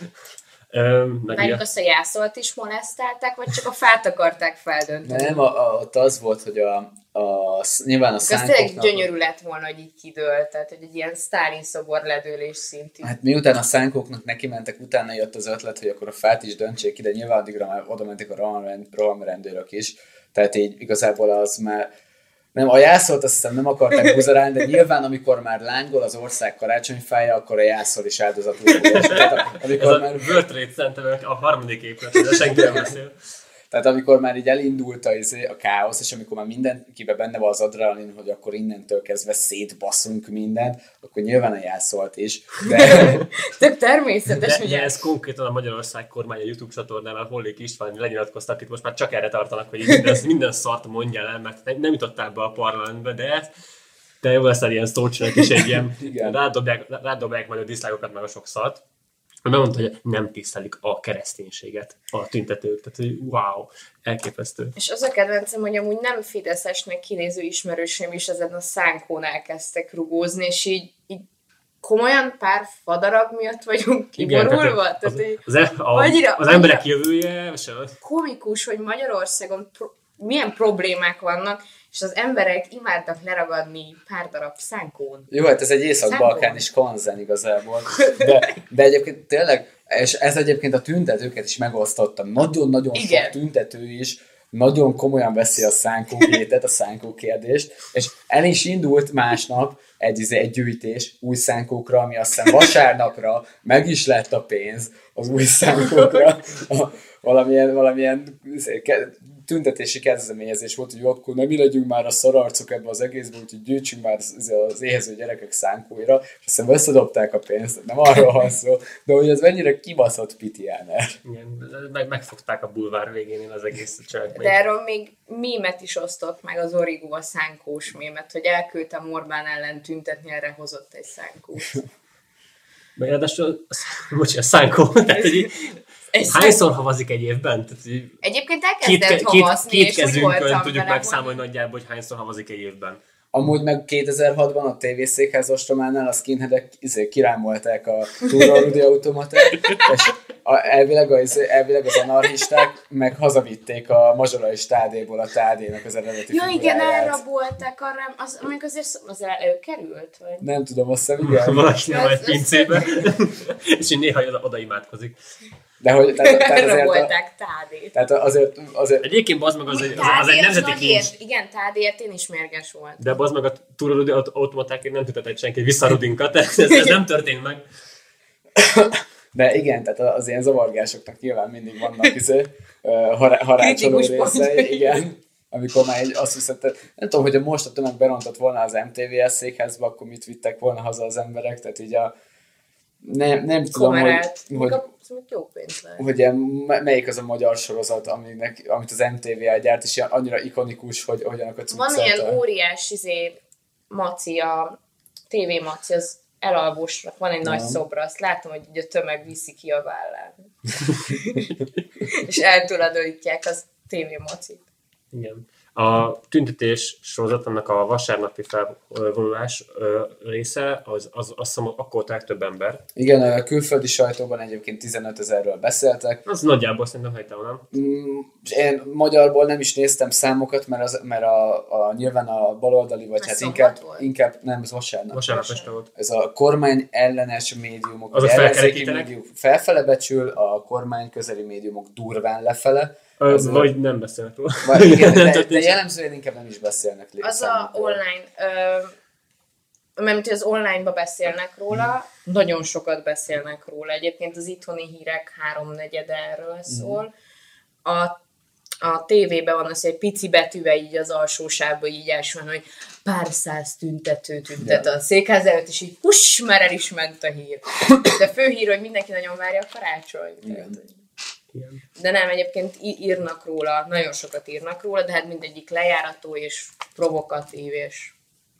Várjuk azt, a Jászolt is molesztálták, vagy csak a fát akarták feldönteni? Nem, a, a, az volt, hogy a, a, nyilván a Az tényleg szánkoknak... gyönyörű lett volna, hogy így kidőlt, tehát hogy egy ilyen Sztálin szobor ledőlés szintű. Hát miután a szánkoknak neki mentek, utána jött az ötlet, hogy akkor a fát is döntsék ki, de nyilván addigra már oda mentek a rohamrend, rohamrendőrök is. Tehát így igazából az már... Nem, a Jászolt azt hiszem nem akarták buzerálni, de nyilván amikor már lángol az ország karácsonyfája, akkor a Jászol is áldozatul fog esni. Tehát, amikor Ez a már... World Trade Center a harmadik épület, de senki nem beszél. Tehát amikor már így elindult a, a káosz, és amikor már mindenkiben benne van az adrenalin, hogy akkor innentől kezdve szétbaszunk mindent, akkor nyilván a Jászolt is. De, de természetes, de, hogy de ez konkrétan a Magyarország kormány a YouTube csatornánál Hollék István lenyilatkoztak, itt most már csak erre tartanak, hogy minden, minden szart mondjál el, mert nem, nem jutottál be a parlamentbe, de de jó lesz ilyen szócsinak is egy ilyen, rádobják, rádobják majd a diszlágokat, meg a sok szart. Bemondta, hogy nem tisztelik a kereszténységet a tüntetők. Tehát, hogy wow, elképesztő. És az a kedvencem, hogy amúgy nem fideszesnek kinéző ismerősöm is ezen a szánkón elkezdtek rugózni, és így, így komolyan pár fadarab miatt vagyunk kiborulva. Az, Tehát, az, az, a, annyira, az emberek jövője... Se. Komikus, hogy Magyarországon pro- milyen problémák vannak, és az emberek imádtak leragadni pár darab szánkón. Jó, hát ez egy észak-balkán is konzen igazából. De, de egyébként tényleg, és ez egyébként a tüntetőket is megosztotta. Nagyon-nagyon Igen. sok tüntető is nagyon komolyan veszi a szánkókétet, a szánkó kérdést, és el is indult másnap egy, egy gyűjtés új szánkókra, ami azt hiszem vasárnapra meg is lett a pénz az új szánkókra. A, valamilyen, valamilyen tüntetési kezdeményezés volt, hogy akkor nem mi legyünk már a szararcok ebbe az egészbe, úgyhogy gyűjtsünk már az, az éhező gyerekek szánkóira, és aztán összedobták a pénzt, nem arról van szó, de hogy ez mennyire kibaszott pitiáner. Igen, meg, megfogták a bulvár végén az egész cselekményt. De erről még mémet is osztott meg az Origo, a szánkós mémet, hogy elküldtem Orbán ellen tüntetni, erre hozott egy szánkós. Meg ráadásul, bocs, a szánkó, tehát egy Ez Hányszor havazik egy évben? Tehát, így Egyébként két, elkezdett két, havazni, két és úgy kezünkön voltam tudjuk vele, megszámolni nagyjából, hogy hányszor havazik egy évben. Amúgy meg kétezer-hatban a tévészékház ostrománál a skinheadek izé, kirámolták a Túró Rudi automatát, és a, elvileg, az, elvileg az anarchisták meg hazavitték a mazsorai stádéból a tádénak az eredeti Ja, igen, figuráját. elrabolták arra, az, amik azért az előkerült, vagy? Nem tudom, azt hiszem, igen. Valaki nem Az- egy pincébe, és így néha oda, oda imádkozik. De hogy, tehát, tehát azért, a, Elrabolták Tádét. tehát azért, azért Egyébként bazd meg az, egy- az, az egy Tádé nemzeti nagy kincs. ért- Igen, Tádért én is mérges volt. De bazd meg a túrolódi automatákért nem tudott senki vissza a Rudinkat, ez, ez nem történt meg. de igen, tehát az ilyen zavargásoknak nyilván mindig vannak izé, har- harácsoló Kritikus részei, pontok. igen. Amikor már egy, azt hiszem, tehát nem tudom, hogyha most a tömeg berontott volna az em té vé es székházba, akkor mit vittek volna haza az emberek, tehát így a nem, nem tudom, hogy, Komerát. hogy, Hogy jó pénz lehet. hogy ilyen, me- melyik az a magyar sorozat, aminek, amit az em té vé elgyárt, és ilyen annyira ikonikus, hogy hogyanak a Van cuccát. ilyen óriás izé, maci, a tévé maci, az elalvósnak van egy nagy Nem. szobra, azt látom, hogy így a tömeg viszi ki a vállán. És eltulajdonítják az tévé macit. Igen. A tüntetés sorozat, annak a vasárnapi felvonulás ö, része, az, az azt hiszem, akkor volt legtöbb ember. Igen, a külföldi sajtóban egyébként tizenötezerről beszéltek. Az nagyjából szerintem helytálló, nem? Mm, Én magyarból nem is néztem számokat, mert, az, mert a, a, nyilván a baloldali, vagy Ez hát szombat inkább, volt? inkább nem, ez vasárnap. Vasárnap este volt. Ez a kormány ellenes médiumok, Azok vagy ellenzéki felkerekítenek? médiumok felfele becsül, a kormány közeli médiumok durván lefele. Ö, Ez a- vagy nem beszélnek róla. Vagy igen, Nem de, de történt sem. jellemzően inkább nem is beszélnek. lé- Az a számokról. online, ö, mert az online-ba beszélnek róla, nagyon sokat beszélnek róla. Egyébként az itthoni hírek háromnegyede erről szól. A, a tévében van az, hogy egy pici betűvel így az alsósávban így első van, hogy pár száz tüntető tüntet a székház előtt, és így puss, már el is ment a hír. De fő hír, hogy mindenki nagyon várja a karácsonyt. Tehát, hogy- Igen. De nem, egyébként í- írnak róla, nagyon sokat írnak róla, de hát mindegyik lejárató és provokatív és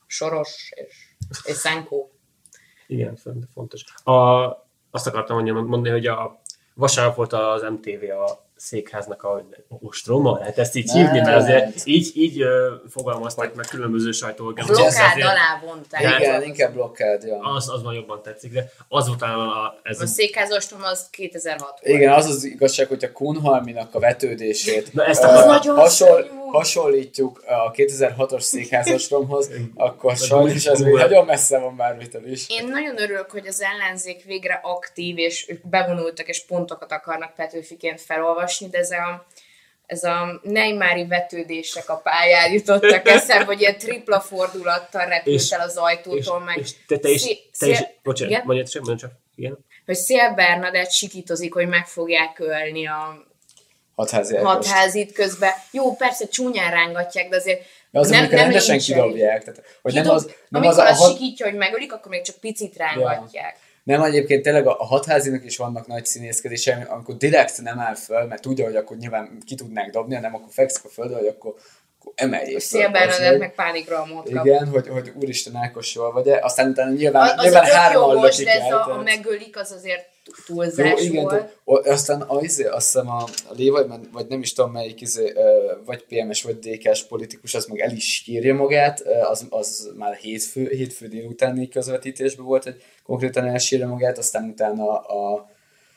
soros és, és szánkó. Igen, szerintem fontos. A, azt akartam mondani, mondani, hogy a vasárnap volt az em té vé a székháznak a ostroma, lehet ezt így Nem. hívni, mert azért így, így ö, fogalmazták meg különböző sajtóorganizmusok. Blokkád Azért alá vonták. Igen, inkább blokkád, ja. Az, az már jobban tetszik, de az volt talán a, ez A székházostrom az kétezer-hat volt. Igen, az az igazság, hogy a Kunhalminak a vetődését Na, ezt ö, akarom. nagyon hasonl, szörnyű. hasonlítjuk a kétezer-hatos székházostromhoz, akkor A sajnos ez még Google. nagyon messze van bármitől is. Én nagyon örülök, hogy az ellenzék végre aktív, és ők bevonultak, és pontokat akarnak Petőfiként felolvasni, de ez a, ez a Neymári vetődések a pályán jutottak eszembe, hogy ilyen tripla fordulattal repült És- el az ajtótól, meg és te, te is, Szé- te is, Szél- bocsánat, Igen? mondjad csak, mondjad csak, igen. hogy Szél Bernadett sikítozik, hogy meg fogják ölni a Hatházi Ágost. hatházit közben. Jó, persze csúnyán rángatják, de azért De az, amikor rendesen lincselik. kidobják. Tehát, hogy nem Kidob, az, nem amikor az a azt hat, sikítja, hogy megölik, akkor még csak picit rángatják. nem, egyébként tényleg a, a hatházinak is vannak nagy színészkedései, amikor direkt nem áll föl, mert tudja, hogy akkor nyilván ki tudnák dobni, hanem akkor fekszik a földre, hogy akkor, akkor emeljék Szél föl, bazd Bernadett meg. meg pánikrohamot kap. Igen, hogy, hogy úristen Ákos jól vagy-e, aztán utána nyilván, Az, az nyilván a tök hárman jogos, lökik de ez el. a, a tehát- megölik, az azért Jó, túlzás igen, volt. tehát, o- aztán a, izé, azt hiszem a, a Lévajban, vagy nem is tudom melyik, izé, ö, vagy pé em es, vagy dé ká-s politikus, az meg el is hírja magát, ö, az, az már hétfő, hétfő délutáni közvetítésben volt, hogy konkrétan elsírja magát, aztán utána a,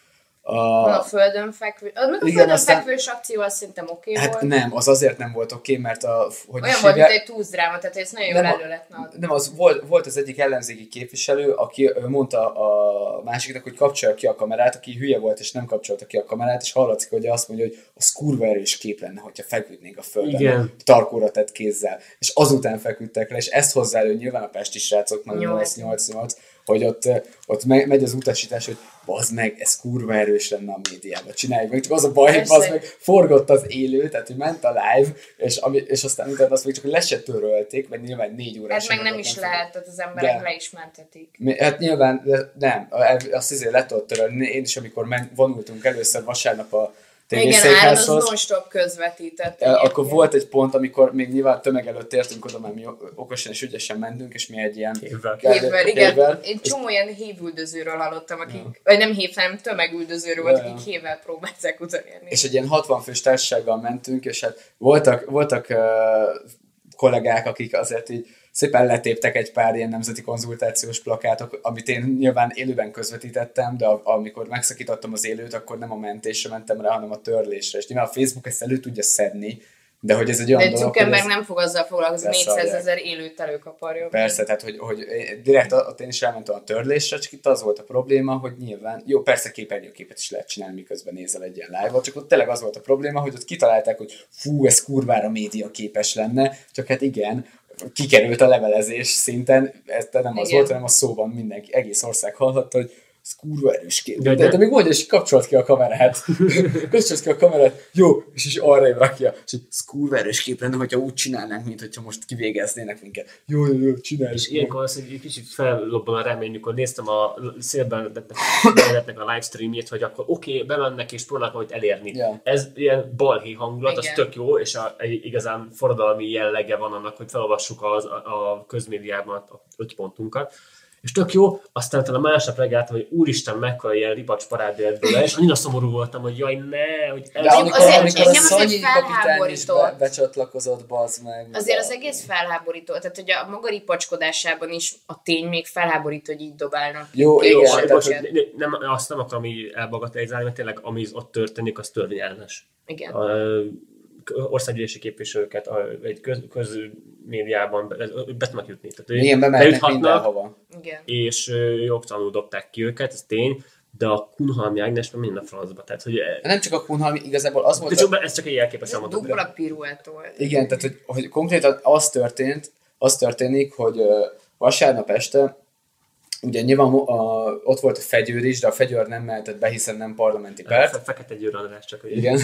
a, Van a földön fekvő. Az meg a Igen, földön aztán- fekvős akció, az szerintem oké okay hát volt. nem, az azért nem volt oké, mert a, hogy Olyan is volt, mint hívják- egy túzdráma, tehát ez nagyon Nem jól a- elő lehetne adni. Nem, az volt, volt az egyik ellenzéki képviselő, aki ö, mondta a másiknak, hogy kapcsolja ki a kamerát, aki hülye volt és nem kapcsolta ki a kamerát, és hallatszik, hogy azt mondja, hogy az kurva erős kép lenne, hogyha feküdnénk a földön, Igen. tarkóra tett kézzel. És azután feküdtek le, és ezt hozzá elő nyilván a pesti srácok, meg Nyolc. nyolc nyolc nyolc, hogy ott, ö, ott me- megy az utasítás, hogy bazd meg, ez kurva erős lenne a médiában, csináljuk meg. Csak az a baj, hogy Persze. bazd meg, forgott az élő, tehát hogy ment a live, és, ami, és aztán utána azt még csak le se törölték, mert nyilván négy órás. Ez meg nem anyagot is fognak. lehet, tehát az emberek De. le is mentetik. Mi- Hát nyilván, de nem, azt azért le tudod törölni. Én is, amikor men, vonultunk először vasárnap a Igen, Áron az tévészékházhoz. non-stop közvetített. Eh, Akkor egyébként. volt egy pont, amikor még nyilván tömeg előtt értünk oda, mert mi okosan és ügyesen mentünk, és mi egy ilyen... Évvel. Hévvel, igen. hévvel. Én csomó ilyen hévüldözőről hallottam, akik, vagy nem hév, hanem tömegüldözőről volt, Ja, ja. akik hévvel próbálták utolérni. És egy ilyen hatvan fős társasággal mentünk, és hát voltak, voltak uh, kollégák, akik azért így szépen letéptek egy pár ilyen nemzeti konzultációs plakátok, amit én nyilván élőben közvetítettem, de a- amikor megszakítottam az élőt, akkor nem a mentésre mentem rá, hanem a törlésre. És nyilván a Facebook ezt elő tudja szedni, de hogy ez egy olyan De dolog, hogy Zuckerberg ez- nem fog azzal foglalkozni, leszarják. négyszázezer élőt előkaparja. Persze, tehát hogy, hogy direkt ott én is elmentem a törlésre, csak itt az volt a probléma, hogy nyilván, jó, persze képernyőképet is lehet csinálni, miközben nézel egy ilyen live-ot, csak ott tényleg az volt a probléma, hogy ott kitalálták, hogy fú, ez kurvára média képes lenne, csak hát igen, kikerült a levelezés szinten, ez nem az Igen. volt, hanem a szóban mindenki, egész ország hallhatta, hogy ez kurva erős kép. De- De, de még mondja, és kapcsolt ki a kamerát. kapcsolt ki a kamerát, jó, és is arra rakja, és hogy ez kurva erős kép lenne, hogyha úgy csinálnánk, mint hogyha most kivégeznének minket. Jó, jó, jó, csináljuk. És ilyenkor az, hogy egy kicsit fellobban a remény, amikor néztem a Szélbernadetnek a livestreamjét, hogy akkor oké, okay, bemennek és próbálnak majd elérni. Ja. Ez ilyen balhé hangulat, az Igen. tök jó, és a, egy igazán forradalmi jellege van annak, hogy felolvassuk az, a, a közmédiában a öt pontunkat. És tök jó, aztán talán másnap reggáltam, hogy úristen, mekkora ilyen ripacs parádé lett belőle, és annyira szomorú voltam, hogy jaj, ne, hogy De ez... amikor, azért amikor a engem azért Szanyi kapitány is be, felháborított. becsatlakozott, bazd meg. Azért az egész felháborító, tehát hogy a maga ripacskodásában is a tény még felháborító, hogy így dobálnak. Jó, Két igen, sor- tehát, Bocs, ne- nem, azt nem akarom így elbagatelizálni, mert tényleg ami ott történik, az törvényellenes. Igen. A országgyűlési képviselőket a, egy köz, közmédiában be, be tudnak jutni. Tehát igen, bemehetnek bejuthatnak, mindenhova. Igen. és ö, jogtalanul dobták ki őket, ez tény, de a Kunhalmi Ágnes meg minden francba. Tehát, hogy, Nem csak a Kunhalmi, igazából az volt... de A... csak, ez csak egy jelképes Ez elmondott. dupla piruett volt. Igen, tehát hogy, hogy konkrétan az történt, az történik, hogy ö, vasárnap este, ugye nyilván mo- a, ott volt a fegyőr is, de a fegyőr nem mehetett be, hiszen nem parlamenti párt. Fe- Fekete győrandás csak. Hogy Igen.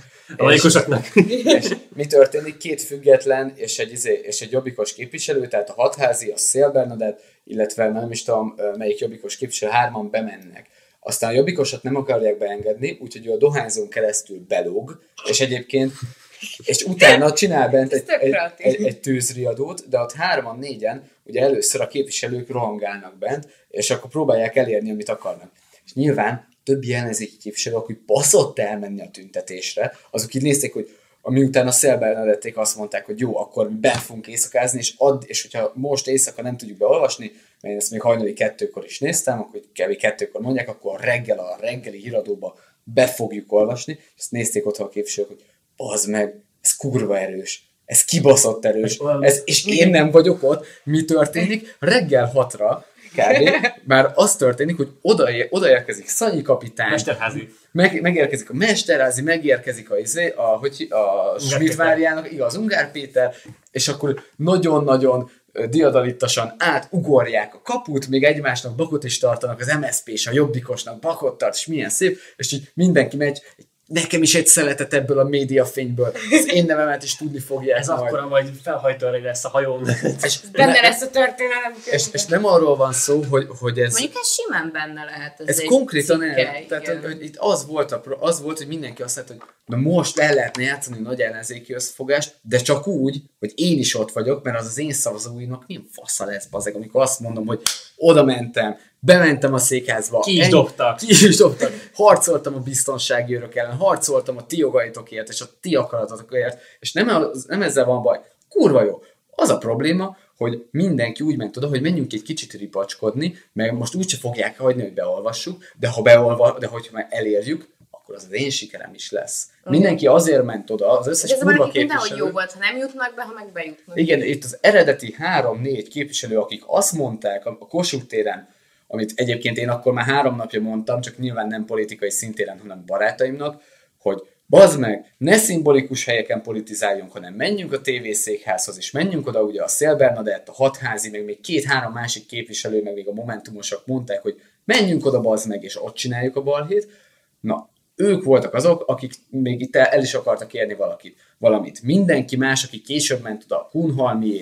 A laikusoknak. És mi történik? Két független és egy, izé, és egy jobbikos képviselő, tehát a hatházi, a Szél Bernadett, illetve nem is tudom, ö, melyik jobbikos képviselő, hárman bemennek. Aztán a jobbikosat nem akarják beengedni, úgyhogy ő a dohányzón keresztül belóg, és egyébként és utána csinál bent egy, Ez tök egy, kreatív. egy, egy tűzriadót, de ott hárman, négyen, ugye először a képviselők rohangálnak bent, és akkor próbálják elérni, amit akarnak. És nyilván többi ellenzéki képviselő, akik baszott elmenni a tüntetésre, azok így nézték, hogy miután a Szél Bernadették azt mondták, hogy jó, akkor mi benn fogunk éjszakázni, és, add, és hogyha most éjszaka nem tudjuk beolvasni, mert én ezt még hajnali kettőkor is néztem, akkor kb. kettőkor mondják, akkor reggel a reggeli híradóba be fogjuk olvasni, és ezt nézték otthon a képviselők, hogy bazd meg, ez kurva erős, ez kibaszott erős, ez, és én nem vagyok ott, mi történik? Reggel hatra, kb. Már az történik, hogy oda, odaérkezik Szanyi kapitány, Mesterházi. meg, megérkezik a Mesterházi, megérkezik a, izé, a, hogy, a Schmidt-várjának, igaz, Ungár Péter, és akkor nagyon-nagyon ö, diadalittasan átugorják a kaput, még egymásnak bakot is tartanak, az em es zé pé és a Jobbikosnak bakot tart, és milyen szép, és így mindenki megy, nekem is egy szeletet ebből a médiafényből, az én nevemet is tudni fogják Ez majd. akkora majd felhajtóra lesz a hajón. És, Benne ne, lesz a történelem. és, és nem arról van szó, hogy, hogy ez... Mondjuk ez simán benne lehet. Ez, Ez egy konkrétan el, cikke, tehát igen. hogy, hogy itt az volt, a, pro- az volt, hogy mindenki azt mondta, hogy na most el lehetne játszani nagy ellenzéki összefogást, de csak úgy, hogy én is ott vagyok, mert az az én szavazóinak milyen fasza lesz, bazeg, amikor azt mondom, hogy oda mentem, bementem a székházba. Ki is ennyi- dobtak. Ki is dobtak. Harcoltam a biztonsági őrök ellen, harcoltam a ti jogaitokért és a ti akaratotokért, és nem, az, nem ezzel van baj. Kurva jó. Az a probléma, hogy mindenki úgy ment oda, hogy menjünk egy kicsit ripacskodni, mert most úgyse fogják hagyni, hogy beolvassuk, de ha beolva, de hogyha már elérjük, akkor az az én sikerem is lesz. Mindenki azért ment oda, az összes De ez kurva már mindenhogy képviselő. jó volt, ha nem jutnak be, ha meg bejutnak. Igen, itt az eredeti három-négy képviselő, akik azt mondták a Kossuth téren, amit egyébként én akkor már három napja mondtam, csak nyilván nem politikai szintéren, hanem barátaimnak, hogy bazd meg, ne szimbolikus helyeken politizáljunk, hanem menjünk a tévészékházhoz, és menjünk oda, ugye a Szél Bernadett, a hatházi, meg még két-három másik képviselő, meg még a momentumosok mondták, hogy menjünk oda, bazd meg, és ott csináljuk a balhét. Na, ők voltak azok, akik még itt el, el is akartak érni valakit, valamit. Mindenki más, aki később ment oda, a Kunhalmiék,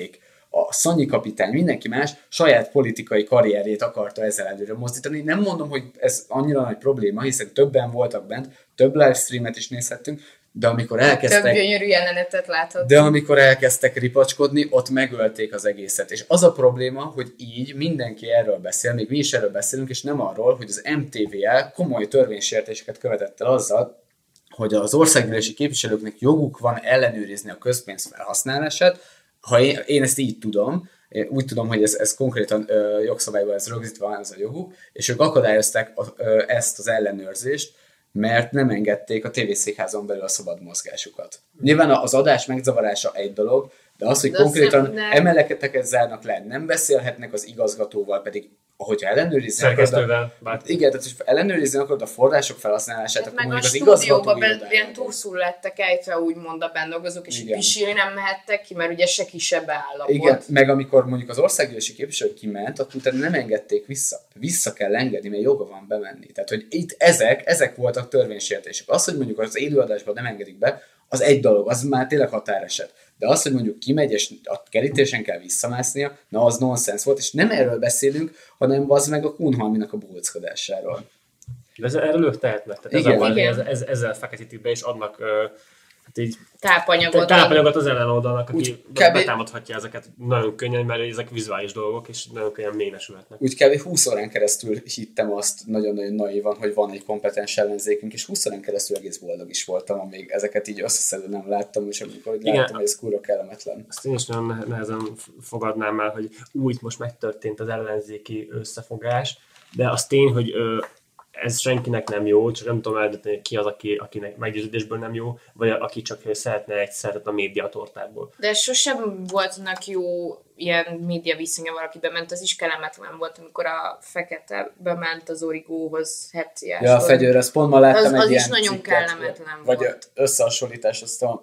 a Szanyi kapitány, mindenki más saját politikai karrierjét akarta ezzel előre mozdítani. Nem mondom, hogy ez annyira nagy probléma, hiszen többen voltak bent, több livestreamet is nézhettünk, de amikor elkezdtek... Több gyönyörű jelenetet láthattunk. De amikor elkezdtek ripacskodni, ott megölték az egészet. És az a probléma, hogy így mindenki erről beszél, még mi is erről beszélünk, és nem arról, hogy az em té vé el komoly törvénysértéseket követett el azzal, hogy az országgyűlési képviselőknek joguk van ellenőrizni a közpénz felhasználását. Ha én, én ezt így tudom, én úgy tudom, hogy ez, ez konkrétan ö, jogszabályban ez rögzítve van, ez a joguk, és ők akadályozták a, ö, ezt az ellenőrzést, mert nem engedték a tévészékházon belül a szabad mozgásukat. Nyilván az adás megzavarása egy dolog, de az, hogy de konkrétan nem, nem. emeleketeket zárnak le, nem beszélhetnek az igazgatóval, pedig hogyha ellenőrizni szerkesztővel, akarod, igen, tehát hogy ellenőrizni akarod a források felhasználását, hát akkor meg mondjuk a az igazgató stúdióban ilyen túlszul lettek ejtve, úgymond a bennolgozók, és így pisilni nem mehettek ki, mert ugye se kisebb állapot. Igen, meg amikor mondjuk az országgyűlési képviselő kiment, akkor utána nem engedték vissza. Vissza kell engedni, mert joga van bemenni. Tehát, hogy itt ezek, ezek voltak törvénysértések. Az, hogy mondjuk az élőadásban nem engedik be, az egy dolog, az már tényleg határeset. De az, hogy mondjuk kimegy, és a kerítésen kell visszamásznia, na az nonsens volt, és nem erről beszélünk, hanem az meg a Kunhalminak a búckodásáról. De ez, erről ők tehetnek. Tehát igen, ezzel, igen. Ez, ez, ezzel feketítik be, és adnak ö, hát így, tápanyagot, tápanyagot az ellenoldalnak, aki úgy betámadhatja ezeket nagyon könnyen, mert ezek vizuális dolgok, és nagyon könnyen ménesülhetnek. Úgy kb. húsz órán keresztül hittem azt nagyon-nagyon naívan, hogy van egy kompetens ellenzékünk, és húsz órán keresztül egész boldog is voltam, amíg ezeket így összeszedve nem láttam, és amikor így láttam, hogy ez kurva kellemetlen. Azt én is nagyon nehezen fogadnám el, hogy úgy most megtörtént az ellenzéki összefogás, de az tény, hogy ö, ez senkinek nem jó, csak nem tudom eldönteni, ki az, aki, akinek meggyőződésből nem jó, vagy aki csak szeretne egy szeretet a médiatortából. De sosem voltnak jó ilyen média viszonya, valaki bement, az is kellemetlen volt, amikor a Fekete bement az Origóhoz hepciásról. Ja, a Fegyőr, azt pont ma láttam az, egy az ilyen is nagyon cikket, kellemetlen vagy volt. összehasonlítás, azt a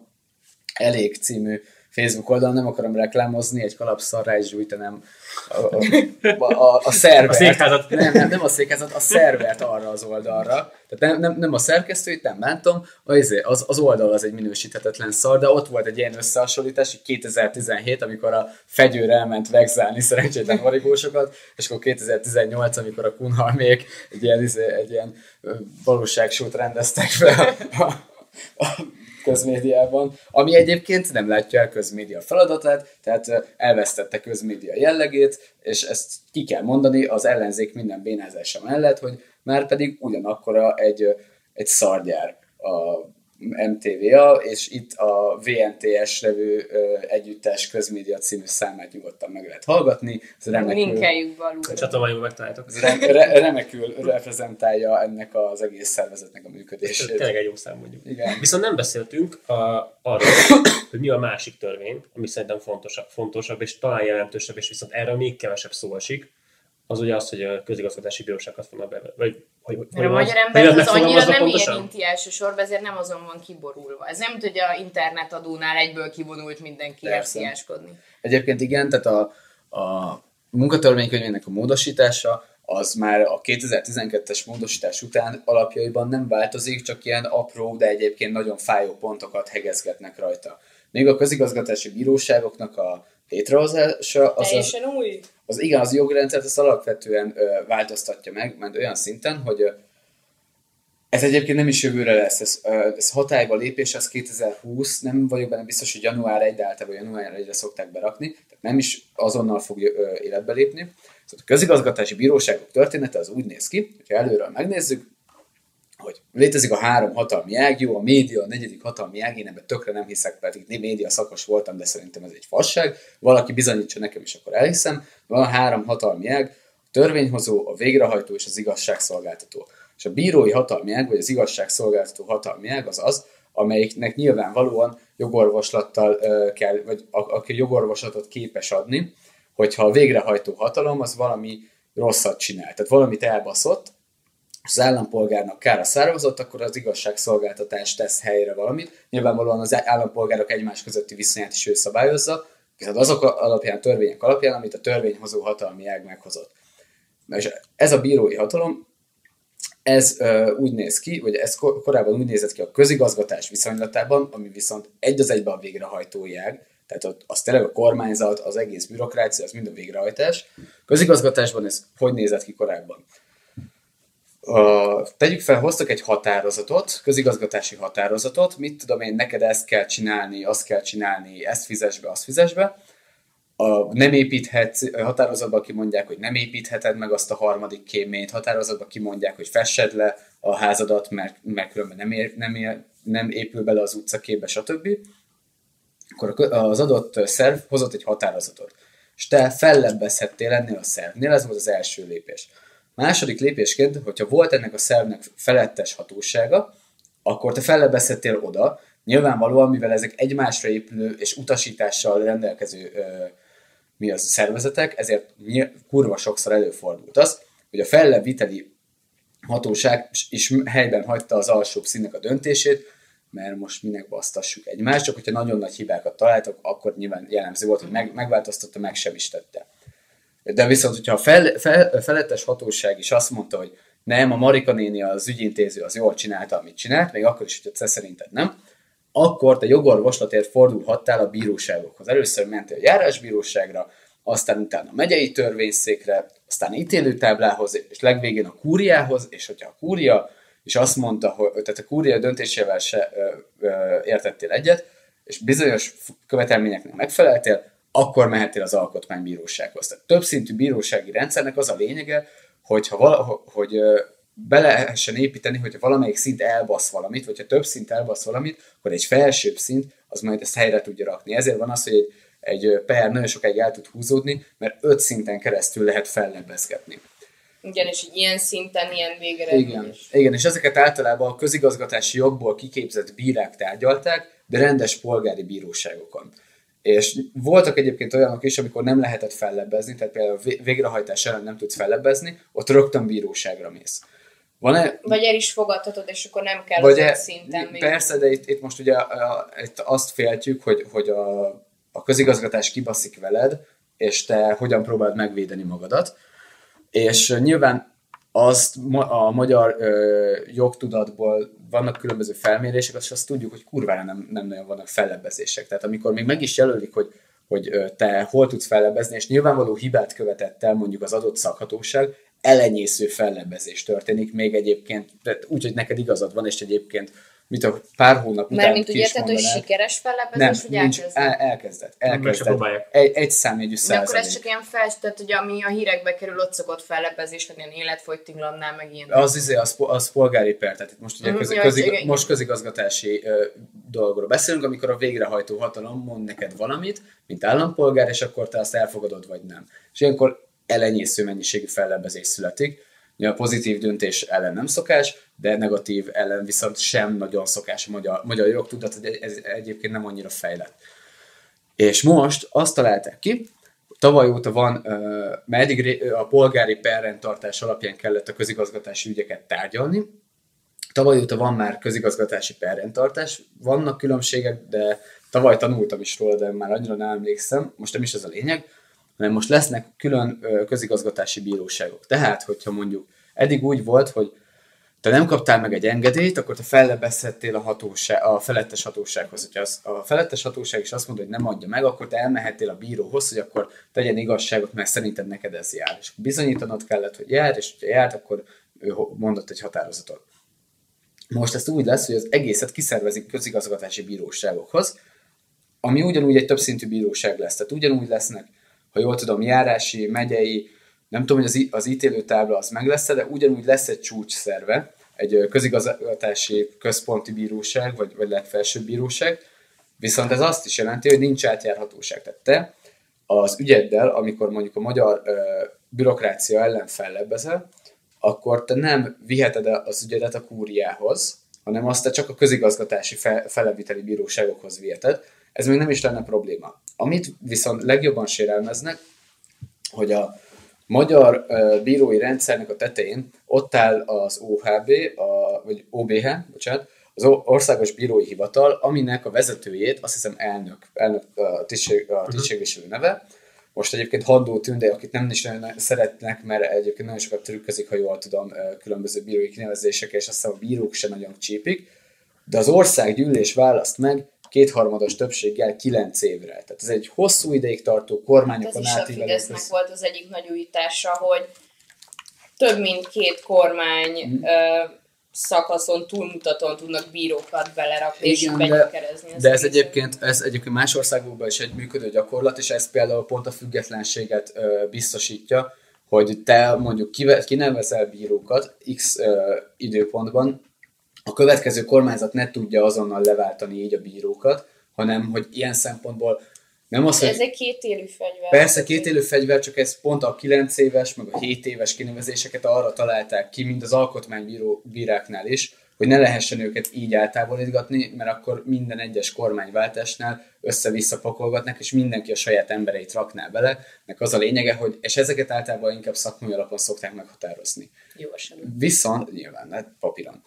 Elég című Facebook oldalon, nem akarom reklámozni, egy kalapszarrá is gyújtanám a, a, a, a szervert. A székházat. Nem, nem, nem a székházat, a szervert arra az oldalra. Tehát nem, nem, nem a szerkesztőit, nem bántom, az, az oldal az egy minősíthetetlen szar, de ott volt egy ilyen összehasonlítás, hogy kétezer-tizenhét, amikor a Fegyőr elment vegzálni szerencsétlen origósokat, és akkor kétezer-tizennyolc, amikor a Kunhalmék egy ilyen, egy ilyen valóságsót rendeztek fel a, a, a közmédiában, ami egyébként nem látja el közmédia feladatát, tehát elvesztette közmédia jellegét, és ezt ki kell mondani az ellenzék minden bénázása mellett, hogy már pedig ugyanakkora egy, egy szargyár a em té vé a, és itt a vé en té es nevű együttes közmédia című számát nyugodtan meg lehet hallgatni. Linkeljük valóban. A csatornájukban megtaláltok. Re- remekül reprezentálja ennek az egész szervezetnek a működését. Ez tényleg egy jó szám, mondjuk. Igen. Viszont nem beszéltünk a, arról, hogy mi a másik törvény, ami szerintem fontosabb, fontosabb és talán jelentősebb, és viszont erről még kevesebb szó esik. Az ugye az, hogy a közigazgatási bíróságot fognak be, vagy hogy, hogy a magyar ember az annyira nem érinti elsősorban, ezért nem azon van kiborulva. Ez nem tud, hogy a internetadónál egyből kivonult mindenki erciáskodni. Egyébként igen, tehát a, a munkatörvénykönyvének a módosítása az már a kétezer-tizenkettes módosítás után alapjaiban nem változik, csak ilyen apró, de egyébként nagyon fájó pontokat hegezgetnek rajta. Még a közigazgatási bíróságoknak a létrehozása az, az, új. az igen, az jogrendszert az alapvetően ö, változtatja meg, mert olyan szinten, hogy ö, ez egyébként nem is jövőre lesz, ez, ö, ez hatályba lépés, az kétezer-húsz, nem vagyok benne biztos, hogy január elseje, de általában január elsejére szokták berakni, tehát nem is azonnal fog ö, életbe lépni. Szóval a közigazgatási bíróságok története az úgy néz ki, hogyha előről megnézzük, hogy létezik a három hatalmi ág, jó, a média a negyedik hatalmi ág, én ebben tökre nem hiszek, pedig média szakos voltam, de szerintem ez egy fasság. Valaki bizonyítsa nekem, és akkor elhiszem. Van a három hatalmi ág, a törvényhozó, a végrehajtó és az igazságszolgáltató. És a bírói hatalmi ág, vagy az igazságszolgáltató hatalmi ág az az, amelyiknek nyilvánvalóan jogorvoslattal uh, kell, vagy a, aki jogorvoslatot képes adni, hogyha a végrehajtó hatalom az valami rosszat csinál. Tehát valamit elbaszott, az állampolgárnak kára származott, akkor az igazságszolgáltatás tesz helyre valamit. Nyilvánvalóan az állampolgárok egymás közötti viszonyát is ő szabályozza, viszont azok alapján, törvények alapján, amit a törvényhozó hatalmi ág meghozott. És ez a bírói hatalom, ez uh, úgy néz ki, vagy ez kor- korábban úgy nézett ki a közigazgatás viszonylatában, ami viszont egy az egyben a végrehajtói ág, Tehát az tényleg a kormányzat, az egész bürokrácia, az mind a végrehajtás. Közigazgatásban ez hogy nézett ki korábban? Uh, tegyük fel, hoztak egy határozatot, közigazgatási határozatot, mit tudom én, neked ezt kell csinálni, azt kell csinálni, ezt fizess be, azt fizess be. A, nem építhetsz, határozatban kimondják, hogy nem építheted meg azt a harmadik kéményt, határozatban kimondják, hogy fessed le a házadat, mert, mert különben nem, ér, nem, ér, nem épül bele az utcaképbe, stb. Akkor az adott szerv hozott egy határozatot, és te fellebbezhettél ennél a szervnél, ez volt az első lépés. Második lépésként, hogyha volt ennek a szervnek felettes hatósága, akkor te fellebbezhettél oda, nyilvánvalóan, mivel ezek egymásra épülő és utasítással rendelkező ö, mi az, szervezetek, ezért kurva sokszor előfordult az, hogy a fellebbviteli hatóság is helyben hagyta az alsóbb színnek a döntését, mert most minek basztassuk egymást, csak hogyha nagyon nagy hibákat találtak, akkor nyilván jellemző volt, hogy meg, megváltoztatta, meg sem is tette. De viszont, hogyha a fel, fel, felettes hatóság is azt mondta, hogy nem, a Marika néni, az ügyintéző, az jól csinálta, amit csinált, még akkor is, hogy te szerinted nem, akkor te jogorvoslatért fordulhattál a bíróságokhoz. Először mentél a járásbíróságra, aztán utána a megyei törvényszékre, aztán ítélőtáblához, és legvégén a kúriához, és hogyha a kúria és azt mondta, hogy tehát a kúria döntésével se ö, ö, értettél egyet, és bizonyos követelményeknek megfeleltél, akkor mehettél az alkotmánybírósághoz. Tehát többszintű bírósági rendszernek az a lényege, hogyha vala, hogy ö, be lehessen építeni, hogyha valamelyik szint elbasz valamit, vagy ha több szint elbasz valamit, akkor egy felsőbb szint az majd ezt helyre tudja rakni. Ezért van az, hogy egy, egy per nagyon sokáig el tud húzódni, mert öt szinten keresztül lehet fellebbezgetni. Igen, és ilyen szinten ilyen végre. Igen, igen, és ezeket általában a közigazgatási jogból kiképzett bírák tárgyalták, de rendes polgári bíróságokon. És voltak egyébként olyanok is, amikor nem lehetett fellebbezni, tehát például a végrehajtás ellen nem tudsz fellebbezni, ott rögtön bíróságra mész. Van-e? Vagy el is fogadhatod, és akkor nem kell Vagy az e, szinten még. Persze, de itt, itt most ugye a, a, itt azt féltjük, hogy, hogy a, a közigazgatás kibaszik veled, és te hogyan próbáld megvédeni magadat. És nyilván azt a magyar ö, jogtudatból vannak különböző felmérések, és azt tudjuk, hogy kurvára nem, nem nagyon vannak fellebbezések. Tehát amikor még meg is jelölik, hogy, hogy te hol tudsz fellebbezni, és nyilvánvaló hibát követett el mondjuk az adott szakhatóság, elenyésző fellebbezés történik, még egyébként, úgy, hogy neked igazad van, és egyébként mit a pár hónap után Mert mint úgy érted, hogy sikeres fellebbezés, hogy elkezdett? El, elkezdett. elkezdett. Egy, egy számjegyű százalék. De akkor ez százalék. csak ilyen felstetett, hogy ami a hírekbe kerül, ott szokott fellebbezés, vagy ilyen életfogytiglannál, meg ilyen. Az, izé, az, az polgári per, tehát itt most, ugye Mm, közi, jaj, közig, igen. most közigazgatási ö, dolgokról beszélünk, amikor a végrehajtó hatalom mond neked valamit, mint állampolgár, és akkor te azt elfogadod, vagy nem. És ilyenkor elenyésző mennyiségű fellebbezés születik. A pozitív döntés ellen nem szokás, de negatív ellen viszont sem nagyon szokás a magyar, magyar jogtudat, hogy ez egyébként nem annyira fejlett. És most azt találták ki, tavaly óta van, mert eddig a polgári perrendtartás alapján kellett a közigazgatási ügyeket tárgyalni, tavaly óta van már közigazgatási perrendtartás, vannak különbségek, de tavaly tanultam is róla, de már annyira nem emlékszem, most nem is ez a lényeg, hanem most lesznek külön közigazgatási bíróságok. Tehát, hogyha mondjuk eddig úgy volt, hogy te nem kaptál meg egy engedélyt, akkor te fellebbezhettél a, hatóság, a felettes hatósághoz. Hogyha az, a felettes hatóság is azt mondja, hogy nem adja meg, akkor te elmehettél a bíróhoz, hogy akkor tegyen igazságot, mert szerinted neked ez jár. És bizonyítanod kellett, hogy jár, és hogyha járt, akkor ő mondott egy határozatot. Most ezt úgy lesz, hogy az egészet kiszervezik közigazgatási bíróságokhoz, ami ugyanúgy egy többszintű bíróság lesz. Tehát ugyanúgy lesznek, ha jól tudom, járási, megyei, nem tudom, hogy az, az ítélőtábla az meg lesz, de ugyanúgy lesz egy csúcsszerve, egy közigazgatási központi bíróság, vagy, vagy legfelsőbb bíróság, viszont ez azt is jelenti, hogy nincs átjárhatóság. Tehát te az ügyeddel, amikor mondjuk a magyar ö, bürokrácia ellen fellebbezel, akkor te nem viheted az ügyedet a kúriához, hanem azt te csak a közigazgatási fe, fellebbviteli bíróságokhoz viheted. Ez még nem is lenne probléma. Amit viszont legjobban sérelmeznek, hogy a magyar uh, bírói rendszernek a tetején ott áll az o há bé, a, vagy o bé há, bocsánat, az Országos Bírói Hivatal, aminek a vezetőjét, azt hiszem elnök, elnök a, tisztség, a tisztségviselő neve. Most egyébként Haddó Tünde, akit nem is nagyon szeretnek, mert egyébként nagyon sokat trükközik, ha jól tudom, különböző bírói kinevezések, és azt hiszem a bírók se nagyon csípik. De az országgyűlés választ meg kétharmados többséggel kilenc évre. Tehát ez egy hosszú ideig tartó kormányokon átívelő. Ez is a Fidesznek volt az egyik nagy újítása, hogy több mint két kormány mm. ö, szakaszon túlmutatóan tudnak bírókat belerakni és begyökerezni. De, de ez egyébként, ez egyébként más országokban is egy működő gyakorlat, és ez például pont a függetlenséget ö, biztosítja, hogy te mondjuk kinevezel bírókat X ö, időpontban, a következő kormányzat ne tudja azonnal leváltani így a bírókat, hanem hogy ilyen szempontból nem az, hogy... Ez egy kétélű fegyver. Persze kétélű fegyver, csak ez pont a kilenc éves, meg a hét éves kinevezéseket arra találták ki, mint az alkotmánybíráknál is, hogy ne lehessen őket így eltávolítgatni, mert akkor minden egyes kormánywáltásnál össze-vissza pakolgatnak, és mindenki a saját embereit rakná bele, meg az a lényege, hogy, és ezeket általában inkább szakmai alapon szokták meghatározni. Jó esetben. Viszont, nyilván, hát papíron.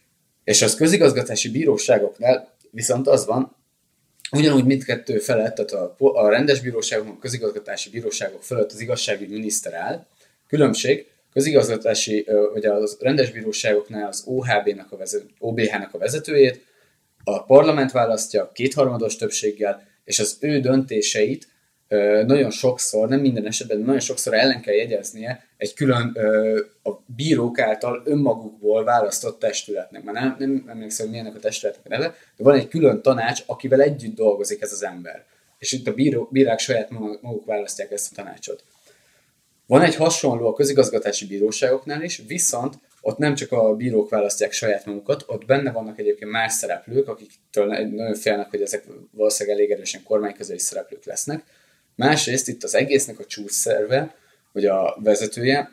És az közigazgatási bíróságoknál viszont az van, ugyanúgy mindkettő felett, tehát a, a rendes bíróságok, a közigazgatási bíróságok fölött az igazságügyi miniszter áll. Különbség, közigazgatási, vagy a rendes bíróságoknál az o há bé-nak a vezető, o bé há-nak a vezetőjét, a parlament választja kétharmados többséggel, és az ő döntéseit nagyon sokszor, nem minden esetben, de nagyon sokszor ellen kell jegyeznie egy külön a bírók által önmagukból választott testületnek. Már nem, nem emlékszem, hogy milyennek a testületnek a neve, de van egy külön tanács, akivel együtt dolgozik ez az ember. És itt a bíró, bírák saját maguk választják ezt a tanácsot. Van egy hasonló a közigazgatási bíróságoknál is, viszont ott nem csak a bírók választják saját magukat, ott benne vannak egyébként más szereplők, akiktől nagyon félnek, hogy ezek valószínűleg elég erősen kormányközeli szereplők lesznek. Másrészt itt az egésznek a csúcsszerve, vagy a vezetője,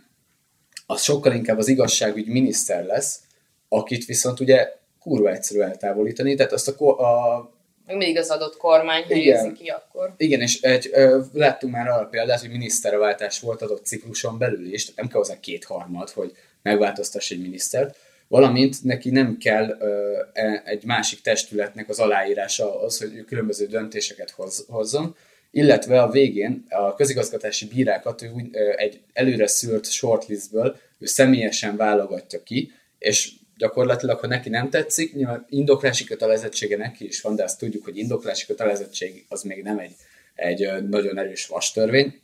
az sokkal inkább az igazságügy miniszter lesz, akit viszont ugye kurva egyszerű eltávolítani, tehát azt a... a mindig az adott kormány helyezi ki akkor. Igen, és egy, ö, láttunk már arra példát, hogy miniszterváltás volt adott cikluson belül is, tehát nem kell hozzá kétharmad, hogy megváltoztass egy minisztert, valamint neki nem kell ö, egy másik testületnek az aláírása az, hogy ő különböző döntéseket hoz, hozzon, illetve a végén a közigazgatási bírákat ő úgy, egy előre szűrt shortlistből ő személyesen válogatja ki, és gyakorlatilag, ha neki nem tetszik, nyilván indoklási kötelezettsége neki is van, de azt tudjuk, hogy indoklási kötelezettség az még nem egy, egy nagyon erős vastörvény.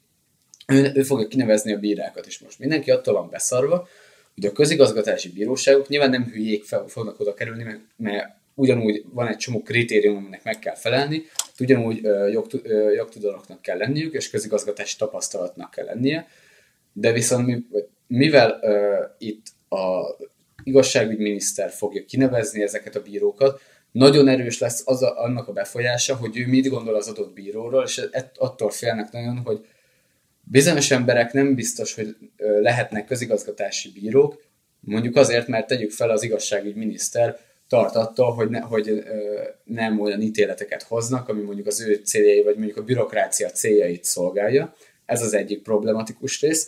Ő, ő fogja kinevezni a bírákat, és most mindenki attól van beszarva, hogy a közigazgatási bíróságok nyilván nem hülyék fel, fognak oda kerülni, mert, mert ugyanúgy van egy csomó kritérium, aminek meg kell felelni, ugyanúgy jogtudóknak kell lenniük, és közigazgatási tapasztalatnak kell lennie, de viszont mivel uh, itt a igazságügyminiszter fogja kinevezni ezeket a bírókat, nagyon erős lesz az a, annak a befolyása, hogy ő mit gondol az adott bíróról, és attól félnek nagyon, hogy bizonyos emberek nem biztos, hogy lehetnek közigazgatási bírók, mondjuk azért, mert tegyük fel az igazságügyminiszter tart attól, hogy, ne, hogy ö, nem olyan ítéleteket hoznak, ami mondjuk az ő céljai, vagy mondjuk a bürokrácia céljait szolgálja. Ez az egyik problematikus rész.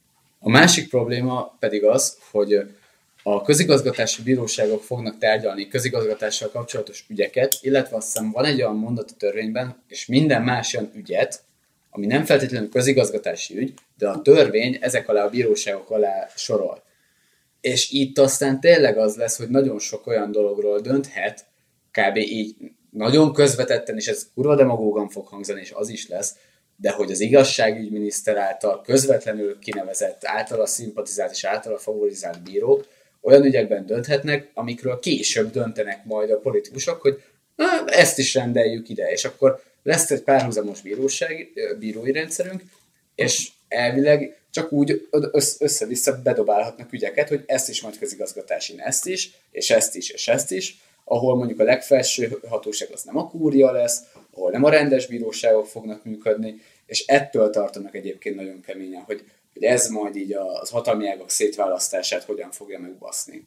A másik probléma pedig az, hogy a közigazgatási bíróságok fognak tárgyalni közigazgatással kapcsolatos ügyeket, illetve azt hiszem van egy olyan mondat a törvényben, és minden más olyan ügyet, ami nem feltétlenül közigazgatási ügy, de a törvény ezek alá a bíróságok alá sorol. És itt aztán tényleg az lesz, hogy nagyon sok olyan dologról dönthet, kb. Így nagyon közvetetten, és ez kurva demagógan fog hangzani, és az is lesz, de hogy az igazságügyminiszter által közvetlenül kinevezett, általa szimpatizált és általa favorizált bírók olyan ügyekben dönthetnek, amikről később döntenek majd a politikusok, hogy na, ezt is rendeljük ide, és akkor lesz egy párhuzamos bíróság, bírói rendszerünk, és elvileg csak úgy össze-vissza bedobálhatnak ügyeket, hogy ezt is majd közigazgatási, ezt is, és ezt is, és ezt is, ahol mondjuk a legfelső hatóság az nem a kúria lesz, ahol nem a rendes bíróságok fognak működni, és ettől tartanak egyébként nagyon keményen, hogy, hogy ez majd így az hatalmi ágak szétválasztását hogyan fogja megbaszni.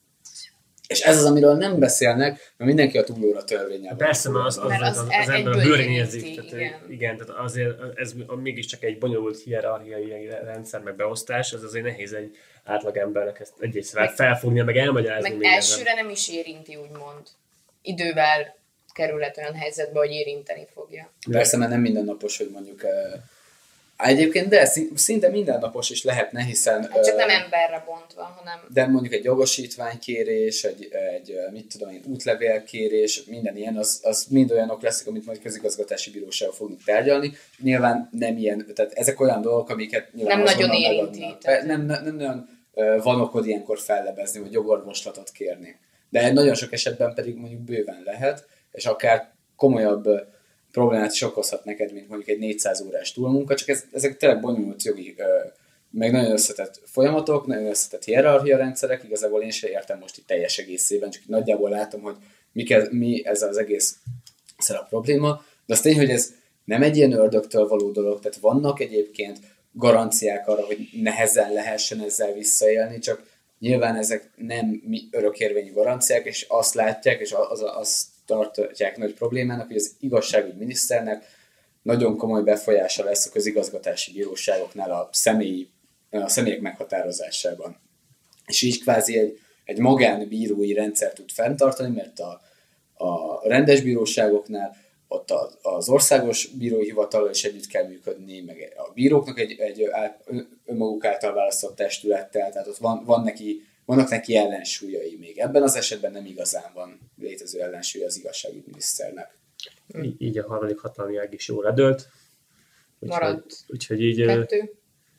És ez az, amiről nem beszélnek, mert mindenki a túlóra törvényel. Persze, mert az, az, az, az, az ember bőrén érzik. Igen. Tehát, igen, tehát azért ez mégiscsak egy bonyolult hierarchiai rendszer, meg beosztás, ez azért nehéz egy átlagembernek ezt egy-egyszer felfognia, meg elmagyarázni. Meg elsőre nem is érinti, úgymond. Idővel kerülhet olyan helyzetbe, hogy érinteni fogja. Persze, mert nem mindennapos, hogy mondjuk Egyébként de szinte mindennapos is lehetne, hiszen... Hát csak nem emberre bontva, hanem... De mondjuk egy jogosítványkérés, egy, egy mit tudom én, útlevélkérés, minden ilyen, az, az mind olyanok lesznek, amit majd közigazgatási bíróságok fognak tárgyalni. Nyilván nem ilyen, tehát ezek olyan dolgok, amiket nyilván nem nagyon érinti. Nem, nem, nem nagyon van okod ilyenkor fellebezni, vagy jogorvoslatot kérni. De nagyon sok esetben pedig mondjuk bőven lehet, és akár komolyabb problémát is okozhat neked, mint mondjuk egy négyszáz órás túlmunka, csak ez, ezek tényleg bonyolult jogi, meg nagyon összetett folyamatok, nagyon összetett hierarchia rendszerek, igazából én sem értem most itt teljes egészében, csak nagyjából látom, hogy mi, ez, mi ez az egész a probléma, de az tény, hogy ez nem egy ilyen ördögtől való dolog, tehát vannak egyébként garanciák arra, hogy nehezen lehessen ezzel visszaélni, csak nyilván ezek nem örökérvényű garanciák, és azt látják, és az, azt tartják nagy problémának, hogy az igazságügyi miniszternek nagyon komoly befolyása lesz a közigazgatási bíróságoknál a, személyi, a személyek meghatározásában. És így kvázi egy, egy magánbírói rendszer tud fenntartani, mert a, a rendes bíróságoknál ott az országos bírói hivatallal is együtt kell működni, meg a bíróknak egy, egy önmaguk által választott testülettel, tehát ott van, van neki, vannak neki ellensúlyai még. Ebben az esetben nem igazán van létező ellensúly az igazságügyminiszternek. Így, így a harmadik hatalmi ág is jól ledölt. Maradt úgyhogy így... kettő.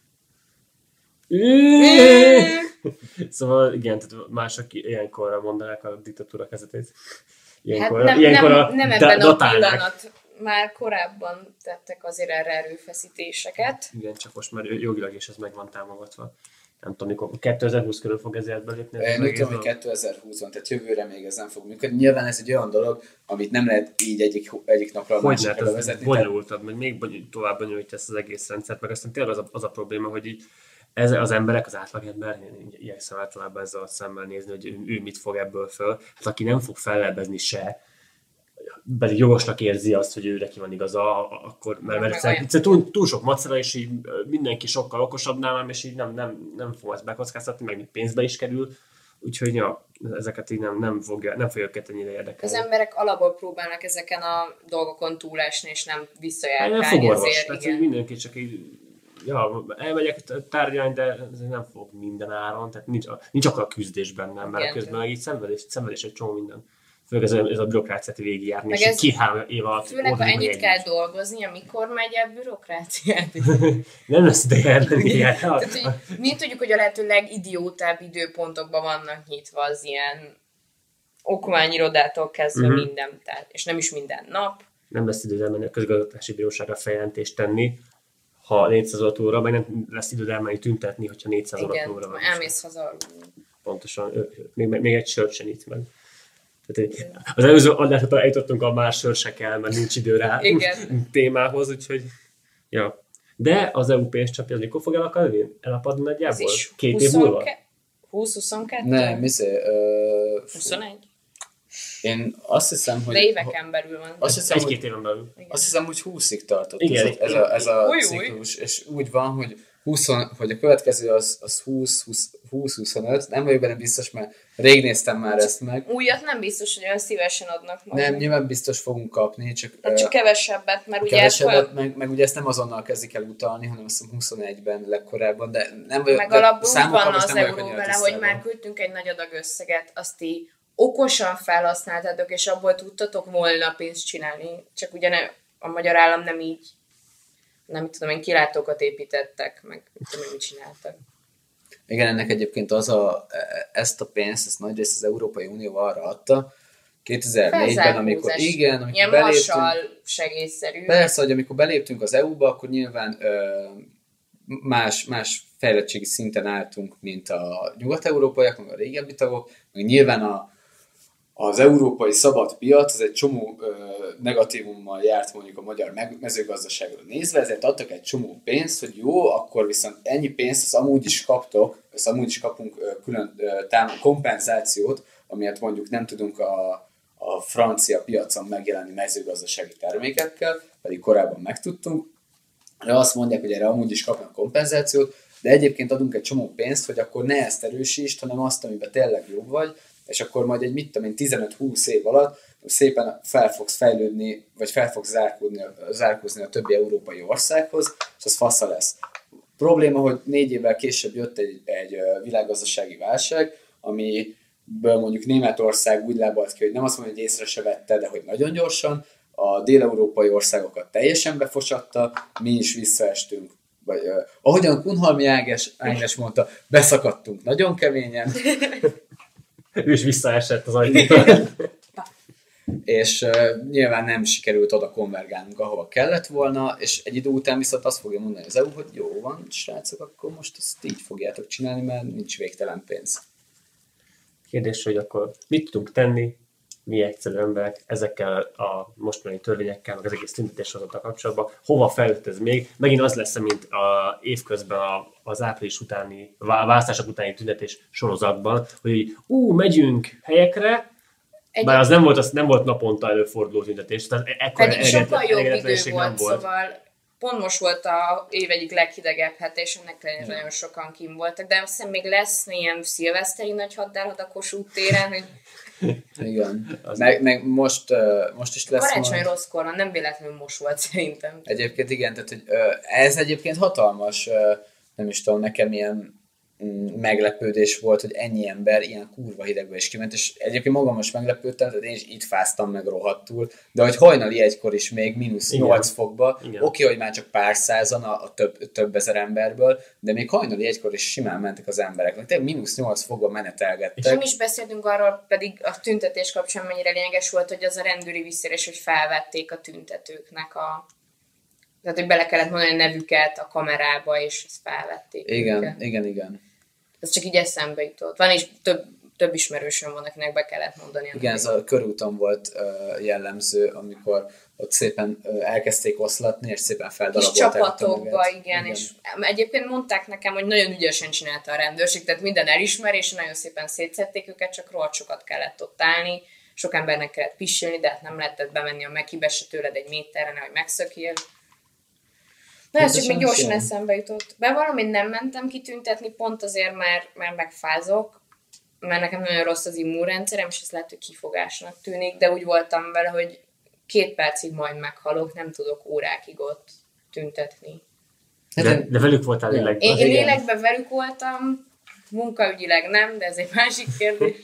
Szóval igen, tehát mások ilyenkorra mondanák a diktatúra kezdetét. Ilyenkor, hát nem, ilyenkor nem, nem ebben da- a pillanat. Már korábban tettek azért erre erőfeszítéseket. Igen, csak most már jogilag is ez meg van támogatva. Nem tudom, mikor kétezer-húsz körül fog ezért belépni. Én úgy tudom, hogy kétezer-húszban, tehát jövőre még ez nem fog működni. Nyilván ez egy olyan dolog, amit nem lehet így egyik, egyik napra a másikra bevezetni. Hogy bonyolultabb, meg még bony- tovább bonyolítja ezt az egész rendszert, meg aztán tényleg az a, az a probléma, hogy így ez, az emberek, az átlagember, én igyekszem általában ezzel a szemmel nézni, hogy ő, ő mit fog ebből föl. Hát aki nem fog fellebbezni se, pedig jogosnak érzi azt, hogy ő neki van igaza, akkor, mert, mert egyszer, egyszer túl, túl sok macera, és így mindenki sokkal okosabb nálam, és így nem, nem, nem fog ezt bekockáztatni, meg még pénzbe is kerül. Úgyhogy ja, ezeket így nem, nem, fogja, nem fogja őket ennyire érdekelni. Az emberek alapból próbálnak ezeken a dolgokon túlesni, és nem visszajárkálni. Fogorvos, tehát igen. Mindenki csak így ja, elmegyek tárgyalni, de nem fog minden áron, tehát nincs, nincs akkor a küzdés bennem, mert igen, közben meg így szenvedés, szenvedés egy csomó minden. Főleg ez a, ez a bürokráciát végigjárni, és ez, ki három év alatt... Főleg, ha ennyit kell dolgozni, amikor megy el bürokráciát. Nem lesz ideje elmenni. Mi tudjuk, hogy a lehető legidiótább időpontokban vannak nyitva az ilyen okmányirodától kezdve uh-huh. minden, tehát, és nem is minden nap. Nem lesz idő elmenni a közigazgatási bíróságra feljelentést tenni, ha négyszáz óra, meg nem lesz időd elmenni tüntetni, hogyha négyszáz óra van. Igen, elmész haza. Pontosan, még, még egy sört sem itt meg. Tehát az előző adásra eljutottunk a már sör se kell, mert nincs idő rá témához, úgyhogy ja. De az é u pénzcsapja az mikor fog elakadni? Elapadni nagyjából? Két év múlva? húsz-huszonkettő? Nem, miszé... Uh, huszonegy? Én azt hiszem, hogy... De éveken belül van. Azt hiszem, Egy-két hogy, éven belül. Igen. Azt hiszem, hogy húszig tartott igen, ez, ez a, ez a új, ciklus, új. És úgy van, hogy, húsz, hogy a következő az, az húsz-huszonöt, nem vagyok benne biztos, mert rég néztem már ezt meg. Újat nem biztos, hogy olyan szívesen adnak majd. Nem, nyilván biztos fogunk kapni, csak... Hát csak kevesebbet, mert ugye... Kevesebbet, fel... meg, meg ugye ezt nem azonnal kezdik el utalni, hanem azt hiszem huszonegyben legkorábban, de nem vagyok... Meg alapból úgy van az euró vele, hogy már küldtünk egy nagy adag összeget, azt így okosan felhasználtátok, és abból tudtatok volna pénzt csinálni. Csak ugye ne, a magyar állam nem így, nem tudom én, kilátókat építettek, meg mit tudom én, mit csináltak. Igen, ennek egyébként az a, ezt a pénzt, ezt nagyrészt az Európai Unió arra adta, kétezer-négyben, amikor igen, amikor ilyen beléptünk, segélyszerű. Persze, hogy amikor beléptünk az é u-ba, akkor nyilván ö, más, más fejlettségi szinten álltunk, mint a nyugat-európaiak, meg a régebbi tagok, meg nyilván a az európai szabad piac az egy csomó ö, negatívummal járt mondjuk a magyar mezőgazdaságra nézve, ezért adtak egy csomó pénzt, hogy jó, akkor viszont ennyi pénzt azt amúgy is kaptok, azt amúgy is kapunk ö, külön ö, tám- kompenzációt, amiért mondjuk nem tudunk a, a francia piacon megjelenni mezőgazdasági termékekkel, pedig korábban megtudtunk. De azt mondják, hogy erre amúgy is kapnak kompenzációt, de egyébként adunk egy csomó pénzt, hogy akkor ne ezt erősítsd, hanem azt, amiben tényleg jobb vagy, és akkor majd egy mit tudom én tizenöt-húsz év alatt szépen fel fogsz fejlődni, vagy fel fogsz zárkózni, zárkózni a többi európai országhoz, és az fasza lesz. Probléma, hogy négy évvel később jött egy, egy világgazdasági válság, amiből mondjuk Németország úgy lábalt ki, hogy nem azt mondja, hogy észre se vette, de hogy nagyon gyorsan, a dél-európai országokat teljesen befosatta, mi is visszaestünk. Vagy, uh, ahogyan Kunhalmi Ágnes, Ágnes mondta, beszakadtunk nagyon keményen. Ő is visszaesett az ajtótól. És uh, nyilván nem sikerült oda konvergálnunk, ahova kellett volna, és egy idő után viszont azt fogja mondani az é u, hogy jó van, srácok, akkor most ezt így fogjátok csinálni, mert nincs végtelen pénz. Kérdés, hogy akkor mit tudunk tenni, mi egyszerű emberek ezekkel a mostani törvényekkel, meg az egész tüntetéshozattal kapcsolatban, hova fejlődött ez még? Megint az lesz, mint a évközben az április utáni, választások utáni tüntetés sorozatban, hogy ú, megyünk helyekre, egy bár az nem volt, az nem volt naponta előforduló tüntetés, tehát ekkor pedig sokkal jobb idő volt, volt, szóval pont most volt a év egyik leghidegebb hete, és ennek ellenére nagyon sokan kim voltak, de azt hiszem még lesz ilyen szilveszteri nagy haddárhat a Kossuth téren, hogy igen. Meg, meg most, uh, most is lesz karácsony majd... rosszkor van, nem véletlenül most volt szerintem. Egyébként igen, tehát hogy, uh, ez egyébként hatalmas, uh, nem is tudom, nekem ilyen meglepődés volt, hogy ennyi ember ilyen kurva hidegbe is kiment, és egyébként magam most meglepődtem, tehát én is itt fáztam meg rohadtul, de hogy hajnali egykor is még mínusz nyolc fokba, oké, okay, hogy már csak pár százan a, a több, több ezer emberből, de még hajnali egykor is simán mentek az emberek, meg tényleg mínusz nyolc fokba menetelgettek. És nem is beszéltünk arról, pedig a tüntetés kapcsán mennyire lényeges volt, hogy az a rendőri visszérés, hogy felvették a tüntetőknek a... Tehát, hogy bele kellett mondani a nevüket a kamerába, és ezt felvették. Igen, őket. igen, igen. Ez csak így eszembe jutott. Van is több, több ismerősöm van, akinek be kellett mondani. Igen, ez a körúton volt uh, jellemző, amikor ott szépen uh, elkezdték oszlatni, és szépen feldarabolták. Kis csapatokba, igen, igen, és egyébként mondták nekem, hogy nagyon ügyesen csinálta a rendőrség, tehát minden elismerés, nagyon szépen szétszedték őket, csak rohadt sokat kellett ott állni, sok embernek kellett pisilni, de hát nem lehetett bemenni a Mekibe se tőled egy méterre, nehogy megszökjél. Na, ez csak még gyorsan eszembe jutott. Bevallom, én nem mentem kitüntetni, pont azért, mert, mert megfázok, mert nekem nagyon rossz az immunrendszerem, és ez lehet, hogy kifogásnak tűnik, de úgy voltam vele, hogy két percig majd meghalok, nem tudok órákig ott tüntetni. De, de velük voltál lélekben. Én, én lélekben velük voltam, munkaügyileg nem, de ez egy másik kérdés.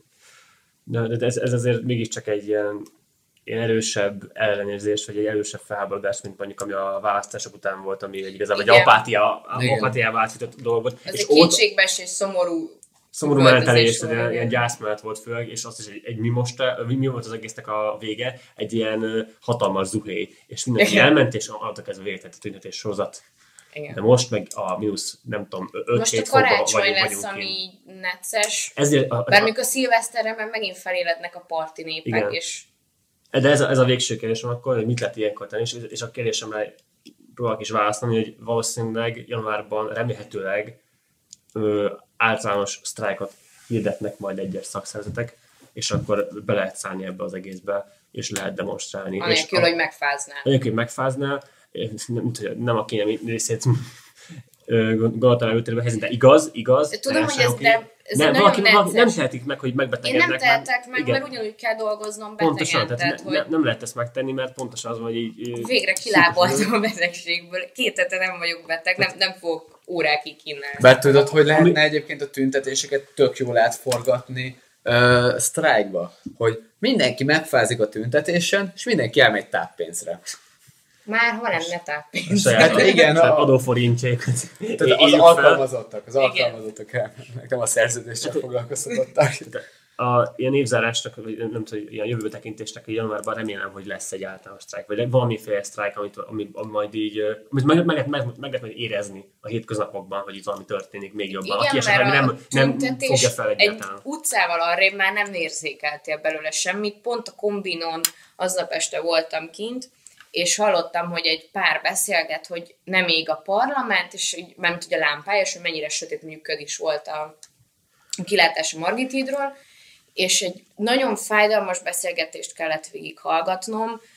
De, de ez, ez azért mégiscsak egy ilyen ilyen erősebb ellenérzés, vagy egy erősebb felháborodás, mint mondjuk ami a választások után volt, ami egy igazából egy apátia, apátiával átjutott dolog volt. Ez egy kétségbeesés, szomorú szomorú menetelés, ilyen, ilyen gyászmenet volt főleg, és azt is, hogy egy mi most, mi volt az egésznek a vége, egy ilyen hatalmas zuhé, és mindenki elment, és annak kezdve véget a tüntetés sorozat. Igen. De most meg a mínusz, nem tudom, öt-hét fokban vagyunk. Most a karácsony lesz, ami necces, bár mikor szilveszterre meg megint felélednek a parti népek, igen. És de ez a, ez a végső kérdésem akkor, hogy mit lehet ilyenkor tenni, és, és a kérdésemre próbálok is válaszolni, hogy valószínűleg januárban remélhetőleg ö, általános sztrájkot hirdetnek majd egyes szakszervezetek, és akkor be lehet szállni ebbe az egészbe, és lehet demonstrálni. Anélkül, hogy megfáznál. Anélkül, hogy megfáznál, nem, nem a kényelmi részét gondoltam előtérben helyzni, de igaz, igaz. Tudom, hogy ez, de ez nem, nagyon valaki, nem tehetik meg, hogy megbetegednek. Én nem tehetek meg, igen. Mert ugyanúgy kell dolgoznom betegen. Pontosan, tehát, tehát ne, hogy... nem lehet ezt megtenni, mert pontosan az van, hogy így... Végre kiláboltam a betegségből. Két hete nem vagyok beteg, nem, nem fogok órákig kínálni. Bár tudod, hogy lehetne egyébként a tüntetéseket tök jól átforgatni uh, sztrájkba, hogy mindenki megfázik a tüntetésen, és mindenki elmegy táppénzre. Már ha lenne táppénz. Hát igen, a... adóforintjék. Tehát az alkalmazottak, az alkalmazottak elmennek, nem a szerződéssel foglalkoztatottak. A ilyen évzárásnak, vagy nem tudom, ilyen jövőbetekintésnek, hogy januárban remélem, hogy lesz egy általános sztrájk, vagy valamiféle sztrájk, amit, amit, amit majd így, amit meg, meg, meg, meg lehet majd érezni a hétköznapokban, hogy itt valami történik még jobban. Igen, aki esetleg nem, nem fogja fel egyáltalán. Egy utcával arrébb már nem érzékeltél belőle semmit, pont a kombinon aznap este voltam kint, és hallottam, hogy egy pár beszélget, hogy nem ég a parlament, és így, nem tudja a lámpája, és hogy mennyire sötét működ is volt a kilátás a Margit hídról, és egy nagyon fájdalmas beszélgetést kellett végighallgatnom,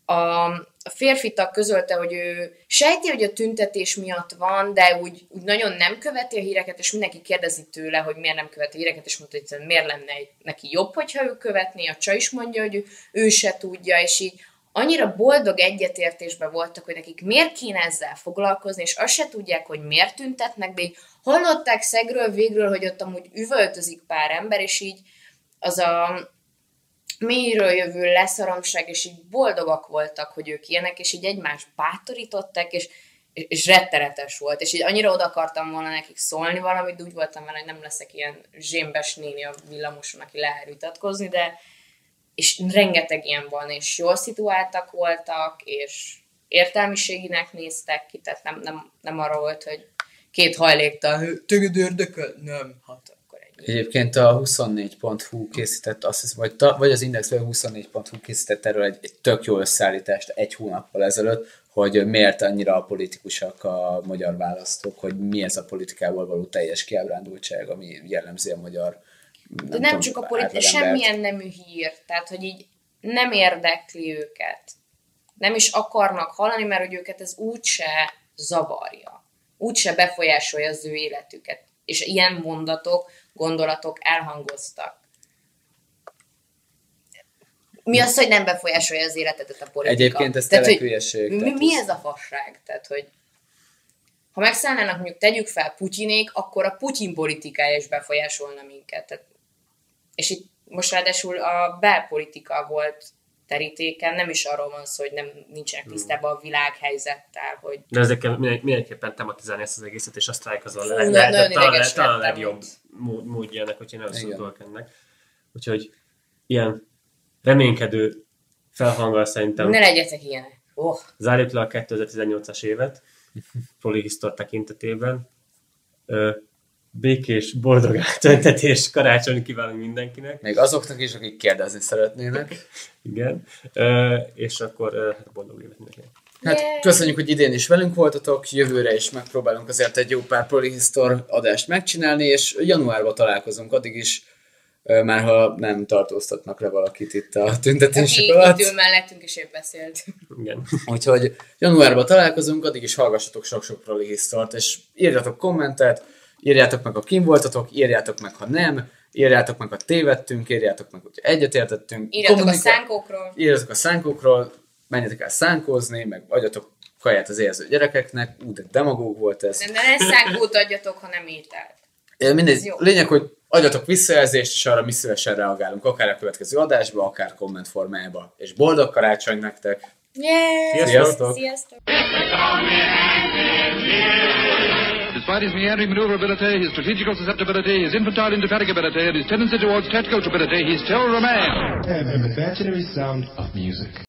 a férfi tag közölte, hogy ő sejti, hogy a tüntetés miatt van, de úgy, úgy nagyon nem követi a híreket, és mindenki kérdezi tőle, hogy miért nem követi a híreket, és mondta, hogy miért lenne neki jobb, hogyha ő követné. A csaj is mondja, hogy ő, ő se tudja, és így annyira boldog egyetértésben voltak, hogy nekik miért kéne ezzel foglalkozni, és azt se tudják, hogy miért tüntetnek, de így hallották szegről végről, hogy ott amúgy üvöltözik pár ember, és így az a mélyről jövő leszaromság, és így boldogak voltak, hogy ők ilyenek, és így egymást bátorították, és, és rettenetes volt. És így annyira oda akartam volna nekik szólni valamit, de úgy voltam vele, hogy nem leszek ilyen zsémbes néni a villamoson, aki lehet vitatkozni, de és rengeteg ilyen van, és jól szituáltak voltak, és értelmiséginek néztek ki, tehát nem, nem, nem arra volt, hogy két hajléktalan, téged érdekel? Nem, hát akkor egy. Egyébként a huszonnégy pont hu készített, azt hiszem, vagy, ta, vagy az Indexből huszonnégy pont hu készített erről egy, egy tök jó összeállítást egy hónappal ezelőtt, hogy miért annyira a politikusak a magyar választók, hogy mi ez a politikával való teljes kiábrándultság, ami jellemzi a magyar. Nem De nem tudom, csak a politika, semmilyen nemű hír, tehát hogy így nem érdekli őket. Nem is akarnak hallani, mert hogy őket ez úgyse zavarja. Úgyse befolyásolja az ő életüket. És ilyen mondatok, gondolatok elhangoztak. Mi az, hogy nem befolyásolja az életedet a politika? Egyébként ez tényleg hülyeség. Mi, mi ez a fasság? Tehát, hogy ha megszállnának, mondjuk tegyük fel Putyinék, akkor a Putyin politikája is befolyásolna minket. Tehát, és itt most ráadásul a belpolitika volt terítéken, nem is arról van szó, hogy nem nincsenek tisztában a világhelyzettel, hogy... De ezekkel mindenképpen tematizálni ezt az egészet, és azt találják az a, le, le, le, talán, talán a legjobb módja ennek, hogy én nem szólok ennek. Úgyhogy ilyen reménykedő felhanggal szerintem... Ne legyetek ilyenek. Oh. Zárjuk le a kétezer-tizennyolcas évet, Polyhisztor tekintetében. Békés, boldog átöntetés, karácsony kívánunk mindenkinek. Még azoknak is, akik kérdezni szeretnének. Igen. Uh, és akkor uh, boldog évet mindenkinek. Hát yeah. Köszönjük, hogy idén is velünk voltatok, jövőre is megpróbálunk azért egy jó pár Polyhisztor adást megcsinálni, és januárban találkozunk, addig is, uh, már ha nem tartóztatnak le valakit itt a tüntetések alatt. Aki itt ül mellettünk, és épp beszélt. Igen. Úgyhogy januárban találkozunk, addig is hallgassatok sok-sok Polyhisztort, és írjatok kommentet, írjátok meg, ha kim voltatok, írjátok meg, ha nem, írjátok meg, ha tévedtünk, írjátok meg, hogy egyetértettünk. Írjátok Kommunika- a szánkókról. Írjátok a szánkókról, menjetek el szánkózni, meg adjatok kaját az érző gyerekeknek. Ú, de demagóg volt ez. De ne szánkót adjatok, ha nem írtál. Mindegy, lényeg, hogy adjatok visszajelzést, és arra mi szívesen reagálunk, akár a következő adásba, akár komment formájába. És boldog karácsony nektek! Yeah. Sziasztok! Sziasztok! Despite his meandering maneuverability, his strategical susceptibility, his infantile indefatigability, and his tendency towards tactical stupidity, he's still a man. And the imaginary sound of music.